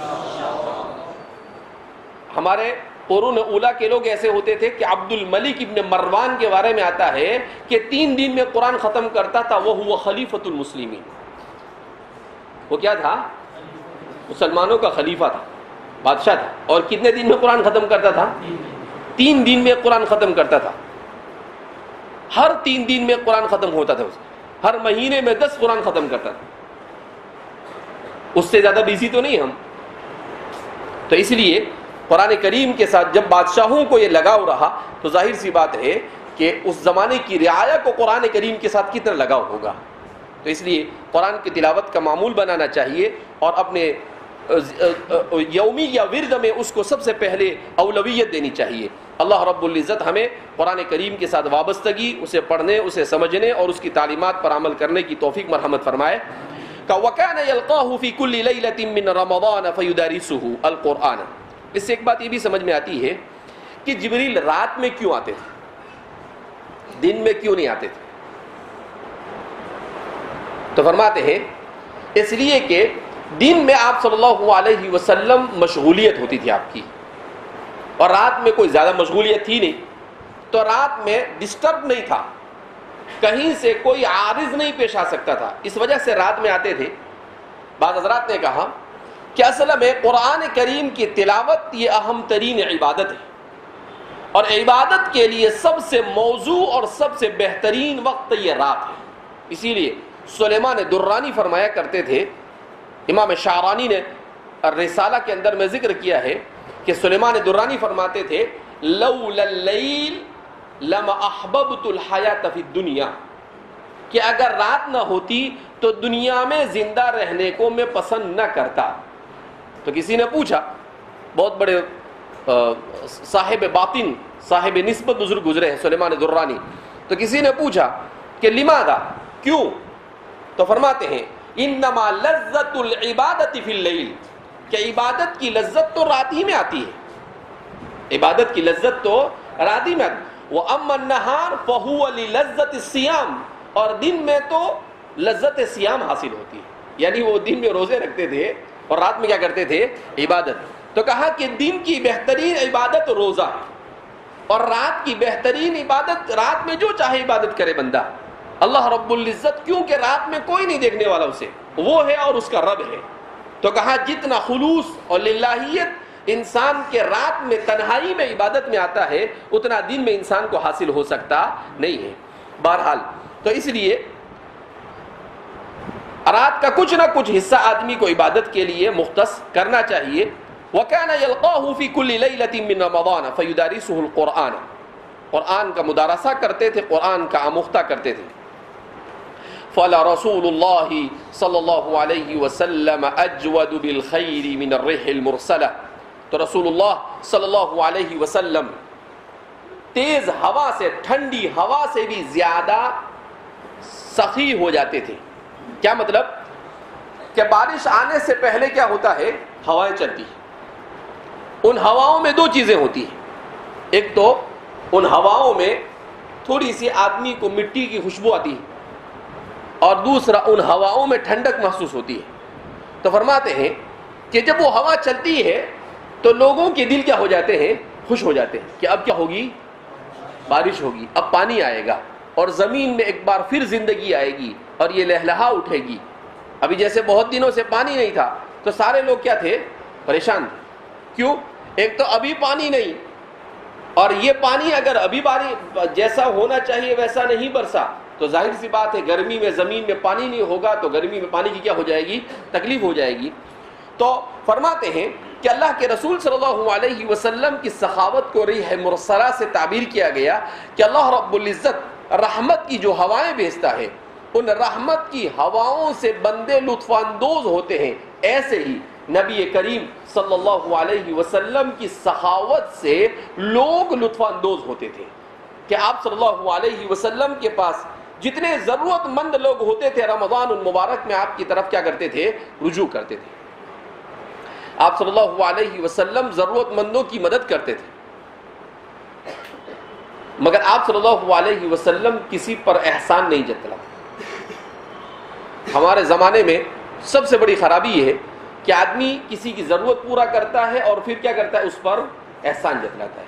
ہمارے قرون اولیٰ کے لوگ ایسے ہوتے تھے کہ عبد الملک ابن مروان کے بارے میں آتا ہے کہ 3 دن میں قرآن ختم کرتا تھا، وہ ہوا خلیفۃ المسلمین۔ وہ کیا تھا؟ مسلمانوں کا خلیفہ تھا، بادشاہ تھا، اور کتنے دن میں قرآن ختم کرتا تھا؟ 3 دن میں قرآن ختم کرتا تھا۔ ہر 3 دن میں قرآن ختم ہوتا تھا، ہر مہینے میں 10 قرآن ختم کرتا تھا۔ اس سے زیادہ بیزی تو نہیں ہم۔ تو اس لیے قرآن کریم کے ساتھ جب بادشاہوں کو یہ لگاؤ رہا تو ظاہر سی بات ہے کہ اس زمانے کی رعایا کو قرآن کریم کے ساتھ کتنا لگاؤ ہوگا۔ تو اس لیے قرآن کی تلاوت کا معمول بنانا چاہیے، اور اپنے یومی یا ورد میں اس کو سب سے پہلے اولویت دینی چاہیے۔ اللہ رب العزت ہمیں قرآن کریم کے ساتھ وابستگی، اسے پڑھنے، اسے سمجھنے اور اس کی تعلیمات پر عمل کرنے کی توفیق مرحمت فرمائے۔ وَكَانَ يَلْقَاهُ فِي كُلِّ لَيْلَةٍ مِّن رَمَضَانَ فَيُدَارِسُهُ الْقُرْآنَ۔ اس سے ایک بات یہ بھی سمجھ میں آتی ہے کہ جبریل رات میں کیوں آتے تھے، دن میں کیوں نہیں آتے تھے؟ تو فرماتے ہیں اس لیے کہ دن میں آپ صلی اللہ علیہ وسلم مشغولیت ہوتی تھی آپ کی، اور رات میں کوئی زیادہ مشغولیت تھی نہیں، تو رات میں ڈسٹرب نہیں تھا، کہیں سے کوئی عارض نہیں پیش آ سکتا تھا، اس وجہ سے رات میں آتے تھے۔ بعض حضرات نے کہا کہ اصل میں قرآن کریم کی تلاوت یہ اہم ترین عبادت ہے، اور عبادت کے لیے سب سے موضوع اور سب سے بہترین وقت یہ رات ہے۔ اسی لیے سلیمان درانی فرمایا کرتے تھے، امام شعرانی نے الرسالہ کے اندر میں ذکر کیا ہے کہ سلیمان درانی فرماتے تھے لولا اللیل لما احببت الحیات فی الدنیا، کہ اگر رات نہ ہوتی تو دنیا میں زندہ رہنے کو میں پسند نہ کرتا۔ تو کسی نے پوچھا، بہت بڑے صاحب باطن، صاحب نسبت بزرگ گزرے ہیں سلیمان درانی، تو کسی نے پوچھا کہ لماذا، کیوں؟ تو فرماتے ہیں انما لذت العبادت فی اللیل، کہ عبادت کی لذت تو رات ہی میں آتی ہے، عبادت کی لذت تو رات ہی میں آتی ہے۔ وَأَمَّا النَّهَارُ فَهُوَ لِلَذَّةِ الصِّيَامِ، اور دن میں تو لذت سیام حاصل ہوتی ہے، یعنی وہ دن میں روزے رکھتے تھے اور رات میں کیا کرتے تھے، عبادت۔ تو کہا کہ دن کی بہترین عبادت روزہ ہے، اور رات کی بہترین عبادت رات میں جو چاہے عبادت کرے بندہ۔ اللہ رب العزت کیونکہ رات میں کوئی نہیں دیکھنے والا اسے، وہ ہے اور اس کا رب ہے، تو کہا جتنا خلوص اور للہیت انسان کے رات میں تنہائی میں عبادت میں آتا ہے اتنا دن میں انسان کو حاصل ہو سکتا نہیں ہے۔ بہرحال تو اس لیے رات کا کچھ نہ کچھ حصہ آدمی کو عبادت کے لیے مختص کرنا چاہیے۔ وَكَانَ يَلْقَاهُ فِي كُلِّ لَيْلَةٍ مِّن رَمَضَانَ فَيُدَارِسُهُ الْقُرْآنَ، قرآن کا مدارسہ کرتے تھے، قرآن کا آموختہ کرتے تھے. فَلَا رَسُولُ اللَّهِ صلی اللہ علیہ وسلم أَجْوَدُ بِالْخَيْرِ مِنَ الرِّيحِ الْمُرْسَلَةِ، تو رسول اللہ صلی اللہ علیہ وسلم تیز ہوا سے، ٹھنڈی ہوا سے بھی زیادہ سخی ہو جاتے تھے. کیا مطلب؟ کہ بارش آنے سے پہلے کیا ہوتا ہے؟ ہوائیں چلتی ہیں. ان ہواؤں میں دو چیزیں ہوتی ہیں. ایک تو ان ہواؤں میں تھوڑی سی آدمی کو مٹی کی خوشبو آتی ہے، اور دوسرا ان ہواؤں میں ٹھنڈک محسوس ہوتی ہے. تو فرماتے ہیں کہ جب وہ ہوا چلتی ہے تو لوگوں کے دل کیا ہو جاتے ہیں؟ خوش ہو جاتے ہیں کہ اب کیا ہوگی؟ بارش ہوگی، اب پانی آئے گا، اور زمین میں ایک بار پھر زندگی آئے گی اور یہ لہلہا اٹھے گی. ابھی جیسے بہت دنوں سے پانی نہیں تھا تو سارے لوگ کیا تھے؟ پریشان تھے. کیوں؟ ایک تو ابھی پانی نہیں، اور یہ پانی اگر ابھی جیسا ہونا چاہیے ویسا نہیں برسا تو ظاہر سی بات ہے گرمی میں زمین میں پانی نہیں ہوگا تو گرمی میں پانی کی کیا ہو جائے گی؟ تکلیف ہو جائے گی. تو فرماتے ہیں کہ اللہ کے رسول صلی اللہ علیہ وسلم کی سخاوت کو ریح مرسلہ سے تعبیر کیا گیا کہ اللہ رب العزت رحمت کی جو ہوائیں بھیجتا ہے، ان رحمت کی ہواؤں سے بندے لطف اندوز ہوتے ہیں. ایسے ہی نبی کریم صلی اللہ علیہ وسلم کی سخاوت سے لوگ لطف اندوز ہوتے تھے کہ آپ صلی اللہ علیہ وسلم کے پاس جتنے ضرورت مند لوگ ہوتے تھے رمضان المبارک میں آپ کی طرف کیا کرتے تھے؟ رجوع کرتے تھے. آپ صلی اللہ علیہ وسلم ضرورت مندوں کی مدد کرتے تھے. مگر آپ صلی اللہ علیہ وسلم کسی پر احسان نہیں جتلا. ہمارے زمانے میں سب سے بڑی خرابی یہ ہے کہ آدمی کسی کی ضرورت پورا کرتا ہے اور پھر کیا کرتا ہے؟ اس پر احسان جتلاتا ہے.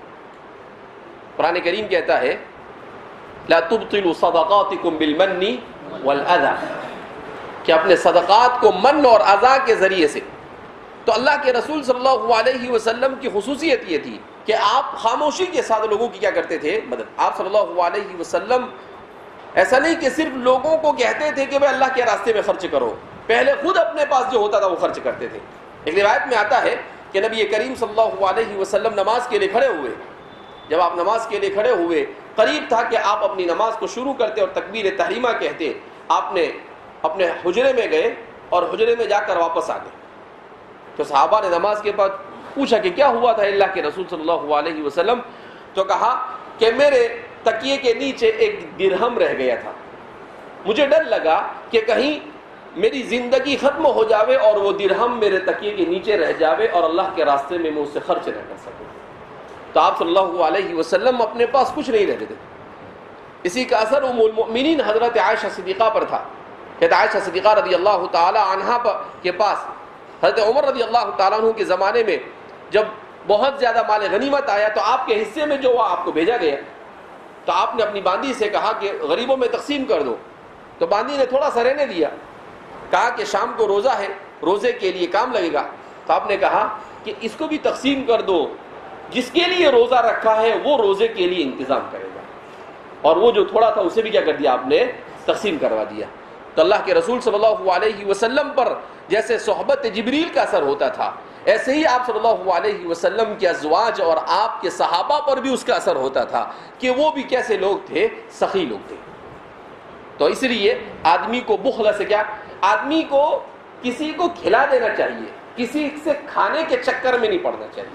قرآن کریم کہتا ہے لا تبطلوا صدقاتکم بالمن والاذى، کہ اپنے صدقات کو من اور اذا کے ذریعے سے. تو اللہ کے رسول صلی اللہ علیہ وسلم کی خصوصیت یہ تھی کہ آپ خاموشی کے ساتھ لوگوں کی کیا کرتے تھے؟ مدد. آپ صلی اللہ علیہ وسلم ایسا نہیں کہ صرف لوگوں کو کہتے تھے کہ بھائی اللہ کے راستے میں خرچ کرو، پہلے خود اپنے پاس جو ہوتا تھا وہ خرچ کرتے تھے. ایک روایت میں آتا ہے کہ نبی کریم صلی اللہ علیہ وسلم نماز کے لیے کھڑے ہوئے. جب آپ نماز کے لیے کھڑے ہوئے، قریب تھا کہ آپ اپنی نماز کو شروع کرتے اور تکبیر تحریمہ کہتے. آپ نے اپنے حجرے میں گئے اور حجرے میں جا کر واپس آ گئے. تو صحابہ نے نماز کے بعد پوچھا کہ کیا ہوا تھا اللہ کے رسول صلی اللہ علیہ وسلم؟ تو کہا کہ میرے تکیے کے نیچے ایک درہم رہ گیا تھا، مجھے ڈر لگا کہ کہیں میری زندگی ختم ہو جاوے اور وہ درہم میرے تکیے کے نیچے رہ جاوے اور اللہ کے راستے میں میں اسے خرچ نہ کر سکوں. تو آپ صلی اللہ علیہ وسلم اپنے پاس کچھ نہیں رہتے تھے. اسی کا اثر ام المؤمنین حضرت عائشہ صدیقہ پر تھا. کہ عائشہ صدیقہ رضی اللہ تعالی عنہا کے پاس حضرت عمر رضی اللہ تعالیٰ عنہ کے زمانے میں جب بہت زیادہ مال غنیمت آیا تو آپ کے حصے میں جو وہ آپ کو بھیجا گیا، تو آپ نے اپنی باندی سے کہا کہ غریبوں میں تقسیم کر دو. تو باندی نے تھوڑا سا رہنے دیا، کہا کہ شام کو روزہ ہے، روزے کے لیے کام لگے گا. تو آپ نے کہا کہ اس کو بھی تقسیم کر دو، جس کے لیے روزہ رکھا ہے وہ روزے کے لیے انتظام کرے گا. اور وہ جو تھوڑا تھا اسے بھی کیا کر دیا؟ آپ نے تقسیم کروا دیا. تو اللہ کے رسول صلی اللہ علیہ وسلم پر جیسے صحبت جبریل کا اثر ہوتا تھا، ایسے ہی آپ صلی اللہ علیہ وسلم کے ازواج اور آپ کے صحابہ پر بھی اس کا اثر ہوتا تھا کہ وہ بھی کیسے لوگ تھے؟ سخی لوگ تھے. تو اس لیے آدمی کو بخل سے کیا، آدمی کو کسی کو کھلا دینا چاہیے، کسی سے کھانے کے چکر میں نہیں پڑنا چاہیے.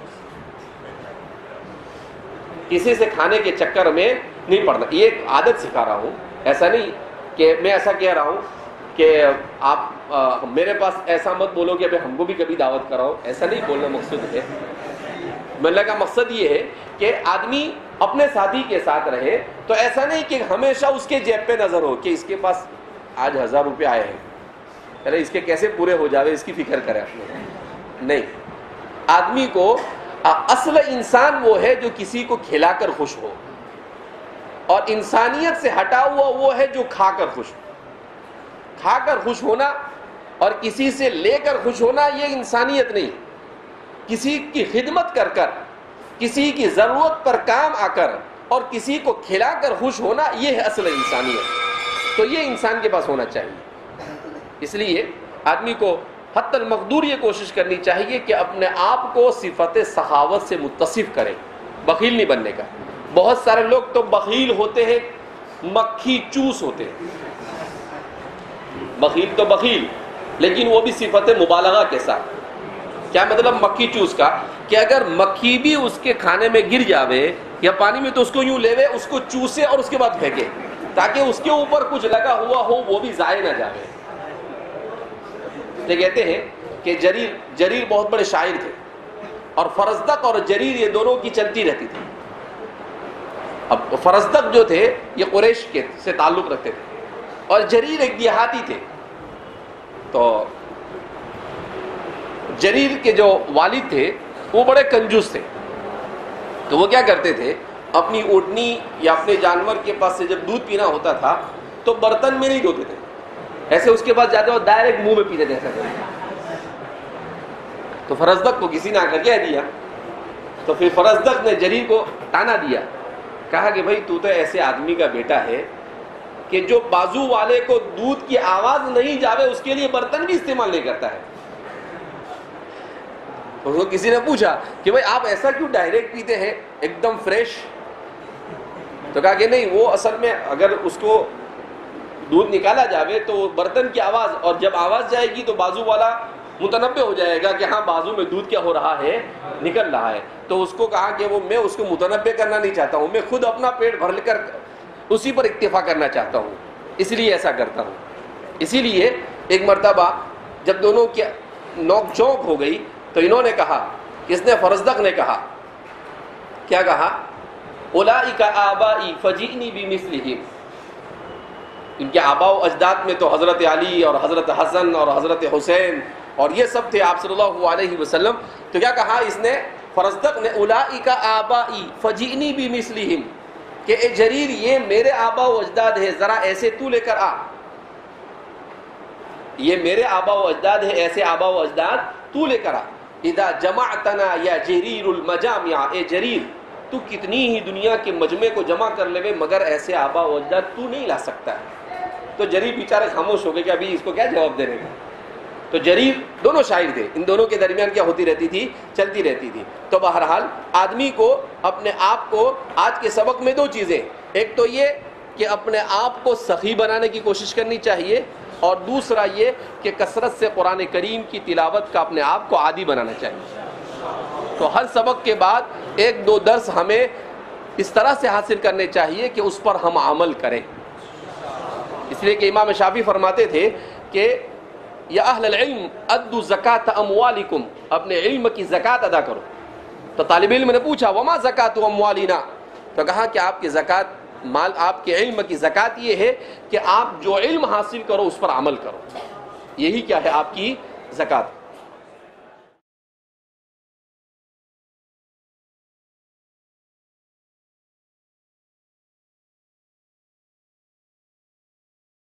کسی سے کھانے کے چکر میں نہیں پڑنا. یہ ایک عادت سکھا رہا ہوں، ایسا نہیں کہ میں ایسا کہہ رہا ہوں کہ آپ میرے پاس ایسا مت بولو کہ ہم کو بھی کبھی دعوت کراؤ. ایسا نہیں بولنا مقصود ہے. ملنے کا مقصد یہ ہے کہ آدمی اپنے ساتھی کے ساتھ رہے. تو ایسا نہیں کہ ہمیشہ اس کے جیب پہ نظر ہو کہ اس کے پاس آج 1000 روپے آئے ہیں، ارے اس کے کیسے پورے ہو جاوے اس کی فکر کرے. نہیں، آدمی کو اصل انسان وہ ہے جو کسی کو کھلا کر خوش ہو، اور انسانیت سے ہٹا ہوا وہ ہے جو کھا کر خوش ہو. کھا کر خوش ہونا اور کسی سے لے کر خوش ہونا یہ انسانیت نہیں. کسی کی خدمت کر کر، کسی کی ضرورت پر کام آ کر اور کسی کو کھلا کر خوش ہونا یہ ہے اصل انسانیت. تو یہ انسان کے پاس ہونا چاہیے. اس لیے آدمی کو حتی المقدور یہ کوشش کرنی چاہیے کہ اپنے آپ کو صفت سخاوت سے متصف کریں، بخیل نہیں بننے کا۔ بہت سارے لوگ تو بخیل ہوتے ہیں، مکھی چوس ہوتے ہیں۔ بخیل تو بخیل، لیکن وہ بھی صفت مبالغہ کے ساتھ۔ کیا مطلب مکھی چوس کا؟ کہ اگر مکھی بھی اس کے کھانے میں گر جاوے یا پانی میں تو اس کو یوں لیوے، اس کو چوسے اور اس کے بعد پھینکے، تاکہ اس کے اوپر کچھ لگا ہوا ہو وہ بھی ضائع نہ جاوے۔ یہ کہتے ہیں کہ جریر بہت بڑے شاعر تھے، اور فرزدق اور جریر یہ دونوں کی چلتی رہتی تھی۔ اب فرزدق جو تھے یہ قریش کے سے تعلق رکھتے تھے، اور جریر ایک دیہاتی تھے۔ تو جریر کے جو والد تھے وہ بڑے کنجوس تھے، تو وہ کیا کرتے تھے، اپنی اونٹنی یا اپنے جانور کے پاس سے جب دودھ پینا ہوتا تھا تو برتن میں نہیں دھوتے تھے، ایسے اس کے پاس جاتے اور ڈائریکٹ منہ میں پیتے تھے ایسا کرتے۔ تو فرزدق کو کسی نے آ کر کہہ دیا، تو پھر فرزدق نے جریر کو تانا دیا، کہا کہ بھائی تو ایسے آدمی کا بیٹا ہے کہ جو بازو والے کو دودھ کی آواز نہیں جاوے اس کے لیے برتن بھی استعمال نہیں کرتا ہے۔ تو کسی نے پوچھا کہ بھائی آپ ایسا کیوں ڈائریکٹ پیتے ہیں ایک دم فریش؟ تو کہا کہ نہیں، وہ اصل میں اگر اس کو دودھ نکالا جاوے تو برتن کی آواز، اور جب آواز جائے گی تو بازو والا متنبع ہو جائے گا کہ ہاں بازو میں دودھ کیا ہو رہا ہے، نکل رہا ہے۔ تو اس کو کہا کہ وہ میں اس کو متنبع کرنا نہیں چاہتا ہوں، میں خود اپنا پیٹ بھر کر اسی پر اکتفا کرنا چاہتا ہوں، اس لیے ایسا کرتا ہوں۔ اسی لیے ایک مرتبہ جب دونوں کی نوک جھونک ہو گئی تو انہوں نے کہا، کس نے؟ فرزدق نے کہا، کیا کہا؟ اولئک آبائی فجئنی بمثلہم۔ ان کے آباء و اجداد میں تو حضرت علی اور حضرت حسن اور حضرت حسین اور یہ سب تھے آپ صلی اللہ علیہ وسلم۔ تو کیا کہا اس نے؟ فرزدق نے اولئک آبائی فجئنی بمثلہم، کہ اے جریر یہ میرے آباء و اجداد ہے، ذرا ایسے تو لے کر آ، یہ میرے آباء و اجداد ہے، ایسے آباء و اجداد تو لے کر آ۔ اذا جمعتنا یا جریر المجامع، اے جریر تو کتنی ہی دنیا کے مجمع کو جمع کر لے مگر ایسے آباء و اجداد تو نہیں لا سکتا ہے۔ تو جریر بیچارے خاموش ہو گئے کہ ابھی اس کو کیا جواب دینے کا۔ تو جریر دونوں شاعر تھے، ان دونوں کے درمیان کیا ہوتی رہتی تھی، چلتی رہتی تھی۔ تو بہرحال آدمی کو اپنے آپ کو آج کے سبق میں دو چیزیں، ایک تو یہ کہ اپنے آپ کو سخی بنانے کی کوشش کرنی چاہیے، اور دوسرا یہ کہ کثرت سے قرآن کریم کی تلاوت کا اپنے آپ کو عادی بنانا چاہیے۔ تو ہر سبق کے بعد ایک دو درس ہمیں اس طرح سے حاصل کرنے چاہیے کہ اس پر ہم عمل کریں۔ اس لیے کہ امام شافعی فرماتے تھے کہ یا اہل العلم ادوا زکات اموالکم، اپنے علم کی زکات ادا کرو۔ تو طالب علم نے پوچھا وما زکات اموالنا، تو کہا کہ آپ کی زکات، مال، آپ کے علم کی زکات یہ ہے کہ آپ جو علم حاصل کرو اس پر عمل کرو، یہی کیا ہے آپ کی زکات۔